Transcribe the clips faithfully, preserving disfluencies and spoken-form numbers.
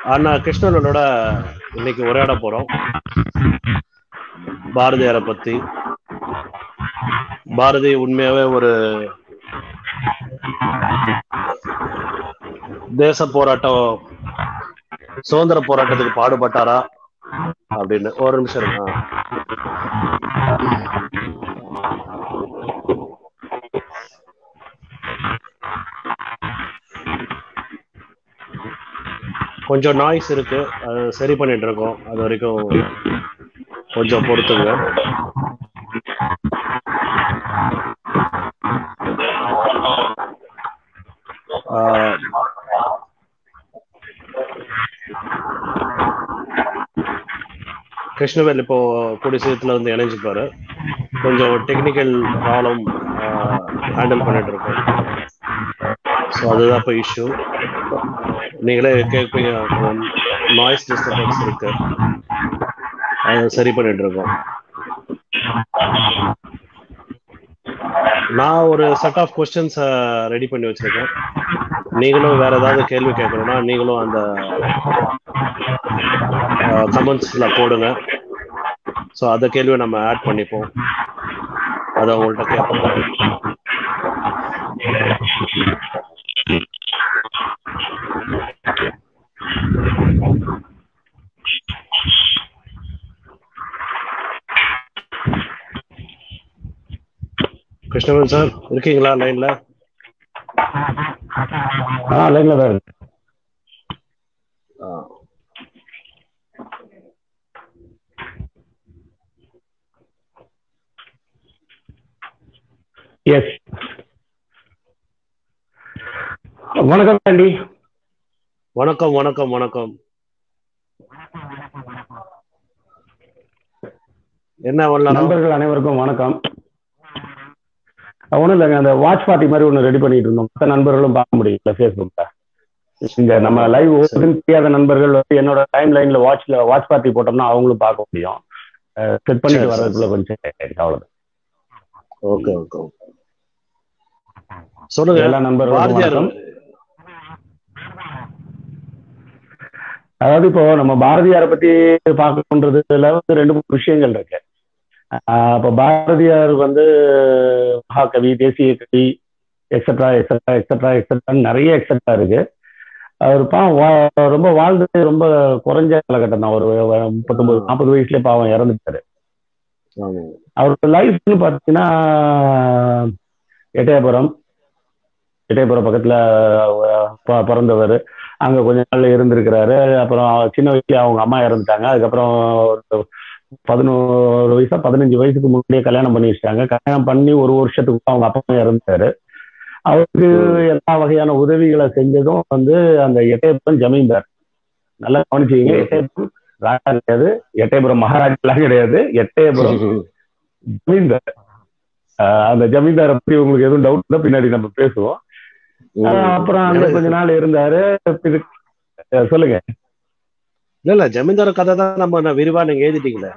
அண்ணா கிருஷ்ணனோட இன்னைக்கு உரையாட போறோம் பாரதியாரை பத்தி. பாரதி உண்மையாவே ஒரு தேச போராட்டம், சுதந்திர போராட்டத்துக்கு பாடுபட்டாரா அப்படின்னு. ஒரு நிமிஷம் இருக்கா. கொஞ்சம் நாய்ஸ் இருக்கு, அது சரி பண்ணிட்டு இருக்கோம். அது வரைக்கும் கொஞ்சம் பொறுத்துங்க. கிருஷ்ணவேல் இப்போ கூடிய சீக்கிரத்துல வந்து இணைஞ்சுப்பாரு. கொஞ்சம் டெக்னிக்கல் ப்ராப்ளம் ஹேண்டில் பண்ணிட்டு இருக்கோம். ஸோ அதுதான் இப்போ இஷ்யூ. நீங்களே கேட்பீங்க, நாய்ஸ் டிஸ்டர்பன்ஸ் இருக்கு, அதை சரி பண்ணிட்டு இருக்கோம். நான் ஒரு செட் ஆஃப் கொஸ்டின்ஸ் ரெடி பண்ணி வச்சிருக்கேன். நீங்களும் வேற ஏதாவது கேள்வி கேட்கணும்னா நீங்களும் அந்த கமெண்ட்ஸ்ல போடுங்க. ஸோ அந்த கேள்வியை நம்ம ஆட் பண்ணிப்போம், அதை உங்கள்கிட்ட கேட்போம். கிருஷ்ணவேல் சார் இருக்கீங்களா லைன்ல? ஆ லைன்ல தான் இருக்கு. எஸ், வணக்கம் ஆண்டி. வணக்கம் வணக்கம் வணக்கம். என்ன நண்பர்கள் அனைவருக்கும் வணக்கம். ஒன்றும் இல்லைங்க, அந்த வாட்ச் பார்ட்டி மாதிரி ஒன்று ரெடி பண்ணிட்டு இருந்தோம். மற்ற நண்பர்களும் பார்க்க முடியல ஃபேஸ்புக்ல. இங்க நம்ம லைவ் ஓடுன்னு தெரியாத நண்பர்கள் வந்து என்னோட டைம் லைன்ல வாட்ச்ல வாட்ச் பார்ட்டி போட்டோம்னா அவங்களும் பார்க்க முடியும். செட் பண்ணிட்டு வர்றதுக்குள்ள கொஞ்சம் அவ்வளவுதான். ஓகே ஓகே சொல்லுங்க. எல்லா நண்பர்களும் வணக்கம். அதாவது இப்போ நம்ம பாரதியாரை பத்தி பார்க்கணுன்றதுல வந்து ரெண்டு மூணு விஷயங்கள் இருக்கு. இப்போ பாரதியார் வந்து மகாகவி, தேசிய கவி, எக்ஸட்ரா எக்ஸட்ரா எக்ஸட்ரா எக்ஸட்ரா நிறைய எக்ஸட்ரா இருக்கு. அவர் பாவம் ரொம்ப வாழ்ந்து ரொம்ப குறைஞ்ச காலகட்டம் தான். ஒரு முப்பத்தொன்பது நாற்பது வயசுல பாவம் இறந்துட்டாரு. அவரோட லைஃப்னு பார்த்தீங்கன்னா எட்டயபுரம் எட்டயபுரம் பக்கத்துல பிறந்தவர். அங்க கொஞ்ச நாள் இருந்திருக்கிறாரு. அப்புறம் சின்ன வயசுல அவங்க அம்மா இறந்துட்டாங்க. அதுக்கப்புறம் ஒரு பதினோரு வயசா பதினஞ்சு வயசுக்கு முன்னாடியே கல்யாணம் பண்ணி வச்சிட்டாங்க. கல்யாணம் பண்ணி ஒரு வருஷத்துக்கு அவங்க அப்பா இறந்துட்டாரு. அவருக்கு எல்லா வகையான உதவிகளை செஞ்சதும் வந்து அந்த எட்டயபுரம் ஜமீன்தார். நல்லா கவனிச்சீங்க, எட்டயபுரம் ராஜா கிடையாது, எட்டயபுரம் மகாராஜா கிடையாது, எட்டயபுரம் ஜமீன்தார். அந்த ஜமீன்தாரை பத்தி உங்களுக்கு எதுவும் டவுட் தான் பின்னாடி நம்ம பேசுவோம். அப்புறம் அங்க கொஞ்ச நாள் இருந்தாரு. சொல்லுங்க. இல்ல இல்ல ஜமீன்தார் கதை தான் நம்ம விரிவா நீங்க எழுதிட்டீங்களே.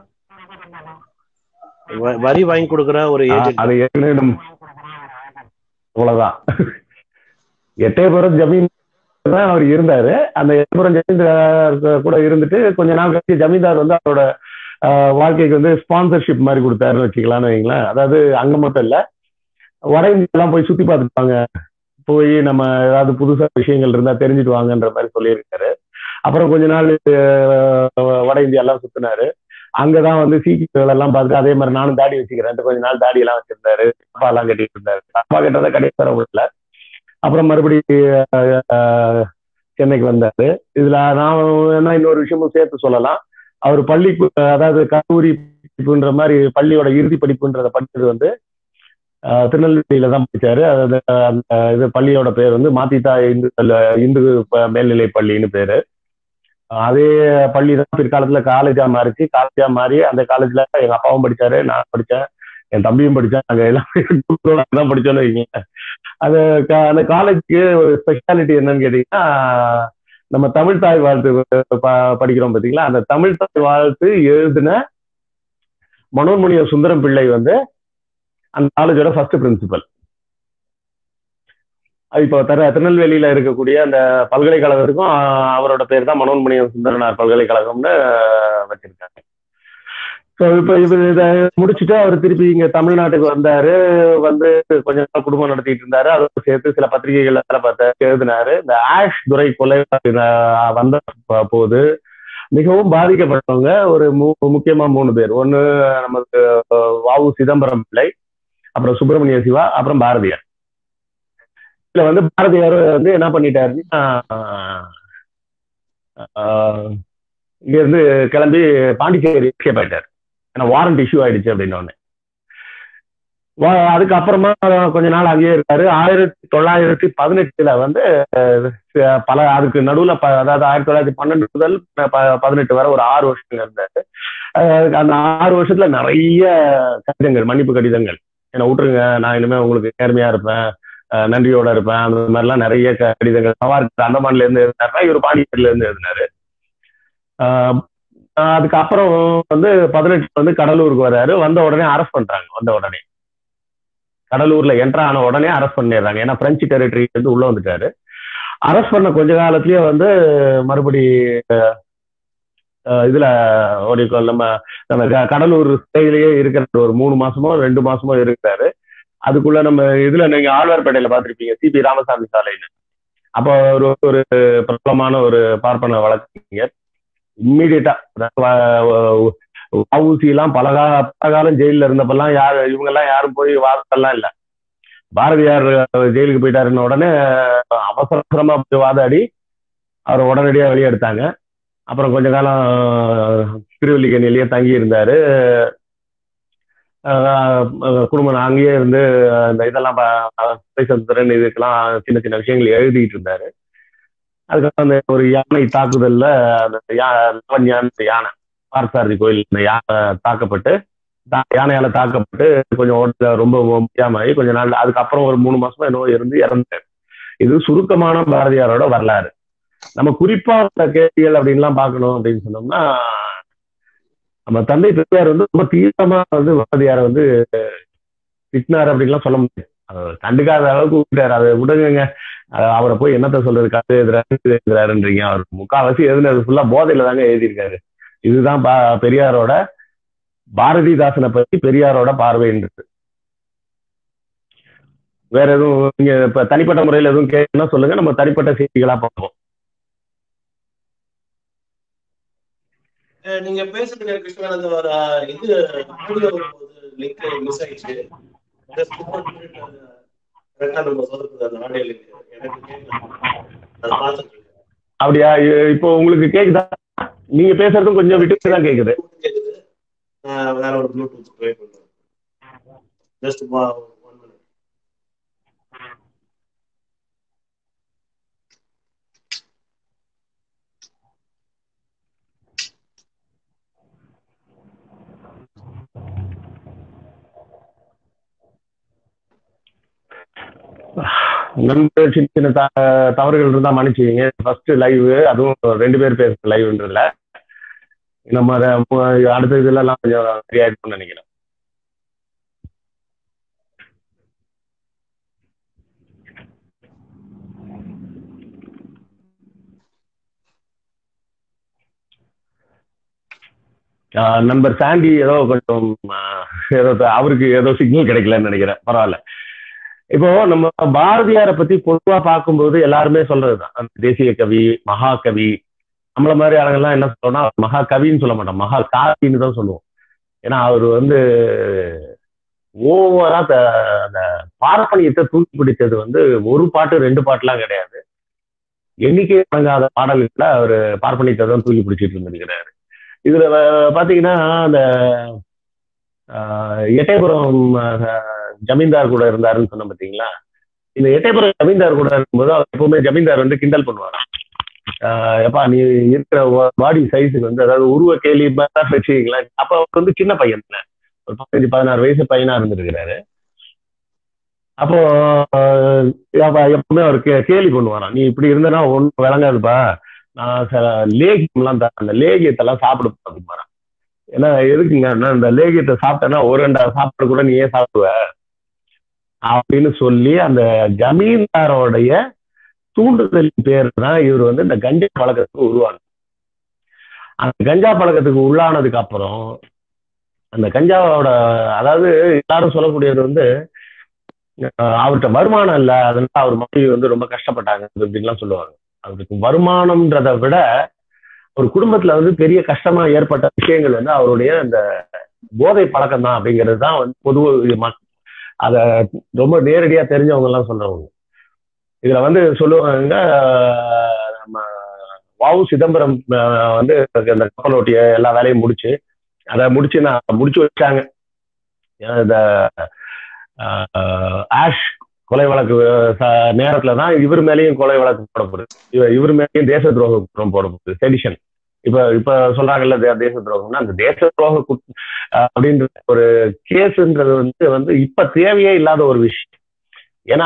வரி வாங்கி கொடுக்குற ஒரு ஏஜென்ட். அது அவ்வளவுதான். எட்டயபுரம் ஜமீன் தான் அவர் இருந்தாரு. அந்த எட்டயபுரம் ஜமீன்தார் கூட இருந்துட்டு கொஞ்ச நாள் கழிச்சு ஜமீன்தார் வந்து அவரோட வாழ்க்கைக்கு வந்து ஸ்பான்சர்ஷிப் மாதிரி கொடுத்தாருன்னு வச்சுக்கலாம்னு வைங்களேன். அதாவது அங்க மட்டும் இல்ல, வட இந்தியெல்லாம் போய் சுத்தி பார்த்துட்டாங்க. போய் நம்ம ஏதாவது புதுசா விஷயங்கள் இருந்தா தெரிஞ்சுட்டு வாங்கன்ற மாதிரி சொல்லியிருக்காரு. அப்புறம் கொஞ்ச நாள் வட இந்தியா எல்லாம் சுத்தினாரு. அங்கதான் வந்து சீக்கியர்கள் எல்லாம் பார்த்துட்டு அதே மாதிரி நானும் தாடி வச்சுக்கிறேன், கொஞ்ச நாள் தாடி எல்லாம் வச்சிருந்தாரு. அப்பா எல்லாம் கட்டிட்டு இருந்தாரு. அப்பா கட்டுறத கிடையாது உள்ள. அப்புறம் மறுபடியும் சென்னைக்கு வந்தாரு. இதுல நான் என்ன இன்னொரு விஷயமும் சேர்த்து சொல்லலாம். அவர் பள்ளி, அதாவது கல்லூரி படிப்புன்ற மாதிரி பள்ளியோட இறுதி படிப்புன்றத படிச்சது வந்து திருநெல்வேலியில தான் படிச்சாரு. அதாவது அந்த இது பள்ளியோட பேர் வந்து மாத்தித்தா இந்து இந்து மேல்நிலை பள்ளின்னு பேரு. அதே பள்ளி தான் பிற்காலத்துல காலேஜா மாறிச்சு. காலேஜா மாறி அந்த காலேஜ்ல எங்க அப்பாவும் படிச்சாரு, நான் படிச்சேன், என் தம்பியும் படிச்சேன். நாங்க எல்லாம் தான் படிச்சோன்னு வைங்க. அது அந்த காலேஜுக்கு ஒரு ஸ்பெஷாலிட்டி என்னன்னு கேட்டீங்கன்னா, நம்ம தமிழ் தாய் வாழ்த்து படிக்கிறோம் பார்த்தீங்களா, அந்த தமிழ் தாய் வாழ்த்து எழுதின மனோன்மணியம் சுந்தரம் பிள்ளை வந்து அந்த காலேஜோட ஃபர்ஸ்ட் பிரின்சிபல். இப்போ தர திருநெல்வேலியில இருக்கக்கூடிய அந்த பல்கலைக்கழகத்துக்கும் அவரோட பேர் தான் மனோன்மணியம் சுந்தரனார் பல்கலைக்கழகம்னு வச்சிருக்காங்க. ஸோ இப்போ இவர் இதை முடிச்சுட்டு அவர் திருப்பி இங்க தமிழ்நாட்டுக்கு வந்தாரு. வந்து கொஞ்ச நாள் குடும்பம் நடத்திட்டு இருந்தாரு. அதோட சேர்த்து சில பத்திரிகைகள் வேலை பார்த்து எழுதினாரு. இந்த ஆஷ் துரை கொலை வந்த போது மிகவும் பாதிக்கப்பட்டவங்க ஒரு முக்கியமா மூணு பேர். ஒண்ணு நமக்கு வாவு சிதம்பரம் பிள்ளை, அப்புறம் சுப்பிரமணிய சிவா, அப்புறம் பாரதியார். இதுல வந்து பாரதியார் வந்து என்ன பண்ணிட்டாருன்னா இங்க இருந்து கிளம்பி பாண்டிச்சேரி எஸ்கேப் ஆயிட்டாரு. ஏன்னா வாரண்ட் இஷ்யூ ஆயிடுச்சு அப்படின்னு ஒண்ணு. அதுக்கப்புறமா கொஞ்ச நாள் அங்கேயே இருக்காரு. ஆயிரத்தி தொள்ளாயிரத்தி பதினெட்டுல வந்து பல அதுக்கு நடுவுல அதாவது ஆயிரத்தி தொள்ளாயிரத்தி பன்னெண்டு முதல் பதினெட்டு வரை ஒரு ஆறு வருஷம் இருந்தாரு. அந்த ஆறு வருஷத்துல நிறைய கடிதங்கள், மன்னிப்பு கடிதங்கள், என்ன விட்டுருங்க, நான் இனிமே உங்களுக்கு நேர்மையா இருப்பேன், நன்றியோட இருப்பேன், அந்த மாதிரிலாம் நிறைய கடிதங்கள். சவார்க்கு அந்தமான்ல இருந்து எழுதினாருன்னா இவர் பாண்டிச்சேரியில இருந்து எழுதினாரு. ஆஹ் அதுக்கப்புறம் வந்து பதினெட்டு வந்து கடலூருக்கு வர்றாரு. வந்த உடனே அரெஸ்ட் பண்றாங்க. வந்த உடனே கடலூர்ல என்ட்ரா ஆன உடனே அரெஸ்ட் பண்ணிடுறாங்க. ஏன்னா பிரெஞ்சு டெரிட்டரி வந்து உள்ள வந்துட்டாரு. அரெஸ்ட் பண்ண கொஞ்ச காலத்திலேயே வந்து மறுபடி இதுல நம்ம நம்ம கடலூர் சிறையிலேயே இருக்கிற ஒரு மூணு மாசமோ ரெண்டு மாசமோ இருக்கிறாரு. அதுக்குள்ள நம்ம இதுல நீங்க ஆழ்வார்பேட்டையில பாத்திருப்பீங்க சிபி ராமசாமி சாலைன்னு. அப்போ ஒரு ஒரு பிரபலமான ஒரு பார்ப்பன வழக்கறிஞர் இம்மீடியட்டா வஉசி எல்லாம் பல கால பல காலம் ஜெயில இருந்தப்பெல்லாம் யாரு இவங்க எல்லாம் யாரும் போய் வாதத்தெல்லாம் இல்லை. பாரதியார் ஜெயிலுக்கு போயிட்டாருன்ன உடனே அவசரமா போய் வாதாடி அவரை உடனடியா வெளியெடுத்தாங்க. அப்புறம் கொஞ்ச காலம் திருவல்லிக்கேணியிலேயே தங்கி இருந்தாரு. குடும்பம் அங்கேயே இருந்து இந்த இதெல்லாம் திறன் இதுக்கெல்லாம் சின்ன சின்ன விஷயங்கள் எழுதிட்டு இருந்தாரு. அதுக்கப்புறம் அந்த ஒரு யானை தாக்குதல்ல அந்த யானை பார்த்தசாரதி கோயில் இந்த யானை தாக்கப்பட்டு யானையால தாக்கப்பட்டு கொஞ்சம் ரொம்ப முக்கியமாகி கொஞ்ச நாள் அதுக்கப்புறம் ஒரு மூணு மாசமா நோய் இருந்து இறந்தாரு. இது சுருக்கமான பாரதியாரோட வரலாறு. நம்ம குறிப்பா கேள்விகள் அப்படின்லாம் பார்க்கணும் அப்படின்னு சொன்னோம்னா நம்ம தந்தை பெரியார் வந்து ரொம்ப தீவிரமா வந்து பாரதியாரை வந்து திட்டினார் அப்படின்லாம் சொல்ல முடியாது. கண்டுக்காத அளவுக்கு விட்டாரு. அதை விடுங்க, அவரை போய் என்னத்த சொல்றது, கதை எழுதுறாரு எழுதுறாருன்றீங்க. அவர் முக்கால்வாசி எழுதுனது ஃபுல்லா போதையில தாங்க எழுதியிருக்காரு. இதுதான் பா பெரியாரோட பாரதிதாசனை பத்தி பெரியாரோட பார்வைன்றது. வேற எதுவும் நீங்க இப்ப தனிப்பட்ட முறையில் எதுவும் கேட்கணும்னா சொல்லுங்க, நம்ம தனிப்பட்ட செய்திகளா பார்ப்போம். நீங்க பேசுறது கிருஷ்ணன் அந்த ஒரு இது ஆடியோ லிங்க் மிஸ் ஆயிடுச்சு. அப்படியா? இப்போ உங்களுக்கு கேக்குதா? நீங்க பேசுறதும் கொஞ்சம் விட்டு தான் கேக்குது. வேற ஒரு ப்ளூடூத் ட்ரை பண்றேன். Just one minute. சின்ன சின்ன தவறுகள் இருந்தா மன்னிச்சுவீங்க. ஃபர்ஸ்ட் லைவ், அதுவும் ரெண்டு பேர் பேசுற லைவ்ன்றதுல நம்ம அதை அடுத்த இதுல எல்லாம் கொஞ்சம் சரியா இருக்கும்னு நினைக்கிறேன். நம்பர் சாண்டி ஏதோ கொஞ்சம் ஏதோ அவருக்கு ஏதோ சிக்னல் கிடைக்கலன்னு நினைக்கிறேன். பரவாயில்ல. இப்போ நம்ம பாரதியாரை பத்தி பொதுவா பார்க்கும்போது எல்லாருமே சொல்றதுதான் அந்த தேசிய கவி, மகாகவி. நம்மள மாதிரி ஆளுங்கள்லாம் என்ன சொல்றோம்னா மகாகவின்னு சொல்ல மாட்டோம், மகா காவின்னு தான் சொல்லுவோம். ஏன்னா அவர் வந்து ஓவரா அந்த பார்ப்பனியத்தை தூக்கி பிடிச்சது வந்து ஒரு பாட்டு ரெண்டு பாட்டுலாம் கிடையாது. எண்ணிக்கை வழங்காத பாடல்களை அவர் பார்ப்பனியத்தை தான் தூக்கி பிடிச்சிட்டு இருந்திருக்கிறாரு. இதுல பாத்தீங்கன்னா அந்த எட்டயபுரம் ஜமீன்தார் கூட இருந்தாருன்னு சொன்ன பாத்தீங்களா? இந்த எட்டயபுரம் ஜமீன்தார் கூட இருக்கும்போது அவர் எப்பவுமே ஜமீன்தார் வந்து கிண்டல் பண்ணுவாராம். எப்பா நீ இருக்கிற பாடி சைஸுக்கு வந்து அதாவது உருவ கேலி வச்சுக்கீங்களா. அப்ப அவர் வந்து சின்ன பையன், ஒரு பதினஞ்சு பதினாறு வயசு பையனா இருந்திருக்கிறாரு. அப்போ எப்பவுமே அவர் கேலி பண்ணுவாராம், நீ இப்படி இருந்தனா ஒன்னும் விளங்காதுப்பா, நான் சில லேகியம் எல்லாம் தரேன், அந்த லேகியத்தெல்லாம் சாப்பிடு அப்படிமாரான். ஏன்னா எதுக்குங்க, இந்த லேகியத்தை சாப்பிட்டேன்னா ஒரு ரெண்டாவது சாப்பாடு கூட நீ ஏன் சாப்பிடுவ, அப்படின்னு சொல்லி அந்த ஜமீன்தாரோடைய தூண்டுதல் பேர் தான் இவர் வந்து இந்த கஞ்சா பழக்கத்துக்கு உருவானது. அந்த கஞ்சா பழக்கத்துக்கு உள்ளானதுக்கு அப்புறம் அந்த கஞ்சாவோட, அதாவது எல்லாரும் சொல்லக்கூடியது வந்து அவர்கிட்ட வருமானம் இல்லை, அதனால அவர் மனைவி வந்து ரொம்ப கஷ்டப்பட்டாங்க அப்படின்லாம் சொல்லுவாங்க. அவருக்கு வருமானம்ன்றதை விட ஒரு குடும்பத்துல வந்து பெரிய கஷ்டமா ஏற்பட்ட விஷயங்கள் வந்து அவருடைய அந்த போதை பழக்கம் தான் அப்படிங்கிறது தான் வந்து பொதுவாக அத ரொம்ப நேரடியா தெரிஞ்சவங்க எல்லாம் சொல்றவங்க. இதுல வந்து சொல்லுவாங்க, நம்ம வாவு சிதம்பரம் வந்து அந்த கப்பலோட்டிய எல்லா வேலையும் முடிச்சு அதை முடிச்சு நான் முடிச்சு வச்சாங்க. இந்த ஆஷ் கொலை வழக்கு நேரத்துலதான் இவர் மேலேயும் கொலை வழக்கு போடப்படுது, இவர் மேலேயும் தேச துரோக குற்றம் போடப்படுது, செடிஷன். இப்ப இப்ப சொல்றாங்கல்ல தேச துரோகம்னா, அந்த தேச துரோக அப்படின்ற ஒரு கேஸ்ன்றது வந்து வந்து இப்ப தேவையே இல்லாத ஒரு விஷயம். ஏன்னா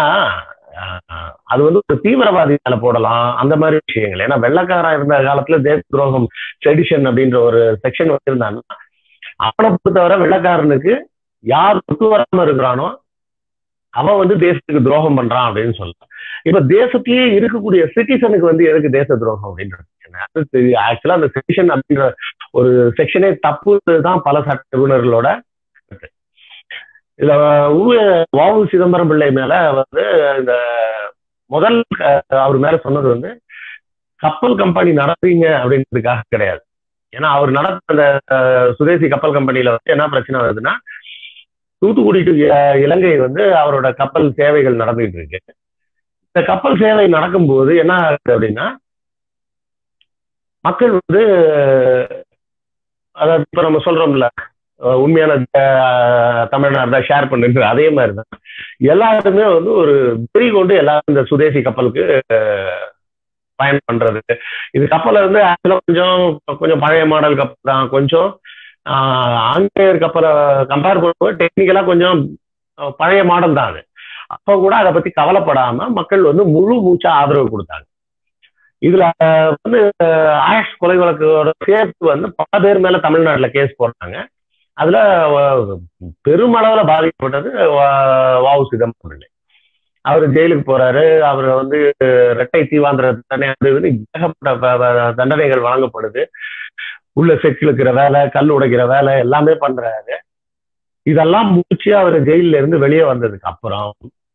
அது வந்து ஒரு தீவிரவாதி மேல போடலாம் அந்த மாதிரி விஷயங்கள். ஏன்னா வெள்ளக்காரா இருந்த காலத்துல தேச துரோகம் செடிஷன் அப்படின்ற ஒரு செக்ஷன் வச்சிருந்தாங்கன்னா அவனை பொறுத்தவரை வெள்ளக்காரனுக்கு யார் ஒத்து வராம இருக்கிறானோ அவன் வந்து தேசத்துக்கு துரோகம் பண்றான் அப்படின்னு சொல்லலாம். இப்ப தேசத்திலேயே இருக்கக்கூடிய சிட்டிசனுக்கு வந்து எதுக்கு தேச துரோகம் அப்படின்ற ஆக்சுவலா அந்த செக்ஷன் அப்படின்ற ஒரு செக்ஷனே தப்பு தான் பல சட்ட நிபுணர்களோட. இதுல வாவு சிதம்பரம் பிள்ளை மேல வந்து இந்த முதல் அவர் மேல சொன்னது வந்து கப்பல் கம்பெனி நடத்துறீங்க அப்படின்றதுக்காக கிடையாது. ஏன்னா அவர் நடத்த அந்த சுதேசி கப்பல் கம்பெனியில வந்து என்ன பிரச்சனை வருதுன்னா, தூத்துக்குடி டு இலங்கை வந்து அவரோட கப்பல் சேவைகள் நடந்துகிட்டு இருக்கு. இந்த கப்பல் சேவை நடக்கும்போது என்ன ஆகுது அப்படின்னா, மக்கள் வந்து அதாவது இப்ப நம்ம சொல்றோம்ல உண்மையான தமிழ்நாடு தான் ஷேர் பண்ணுறது, அதே மாதிரிதான் எல்லாருமே வந்து ஒரு வெறி கொண்டு எல்லாரும் இந்த சுதேசி கப்பலுக்கு பயணம் பண்றது. இது கப்பலை வந்து ஆக்சுவலா கொஞ்சம் கொஞ்சம் பழைய மாடல் கப்பல் தான், கொஞ்சம் ஆஹ் ஆங்கிலேயர் கப்பலை கம்பேர் பண்ணும்போது டெக்னிக்கலா கொஞ்சம் பழைய மாடல் தான் அது. அப்போ கூட அதை பத்தி கவலைப்படாம மக்கள் வந்து முழு மூச்சா ஆதரவு கொடுத்தாங்க. இதுல வந்து ஆஷ் கொலை வழக்கோட சேர்த்து வந்து பல பேர் மேல தமிழ்நாட்டுல கேஸ் போடுறாங்க. அதுல பெருமளவுல பாதிக்கப்பட்டது வாவு சிதம்பரம் பிள்ளை. அவரு ஜெயிலுக்கு போறாரு. அவர் வந்து இரட்டை தீவாந்திர தண்டனை, ஏகப்பட்ட தண்டனைகள் வழங்கப்படுது. உள்ள செக்கிழுக்கிற வேலை, கல் உடைக்கிற வேலை எல்லாமே பண்றாரு. இதெல்லாம் முடிச்சு அவர் ஜெயில இருந்து வெளியே வந்ததுக்கு அப்புறம்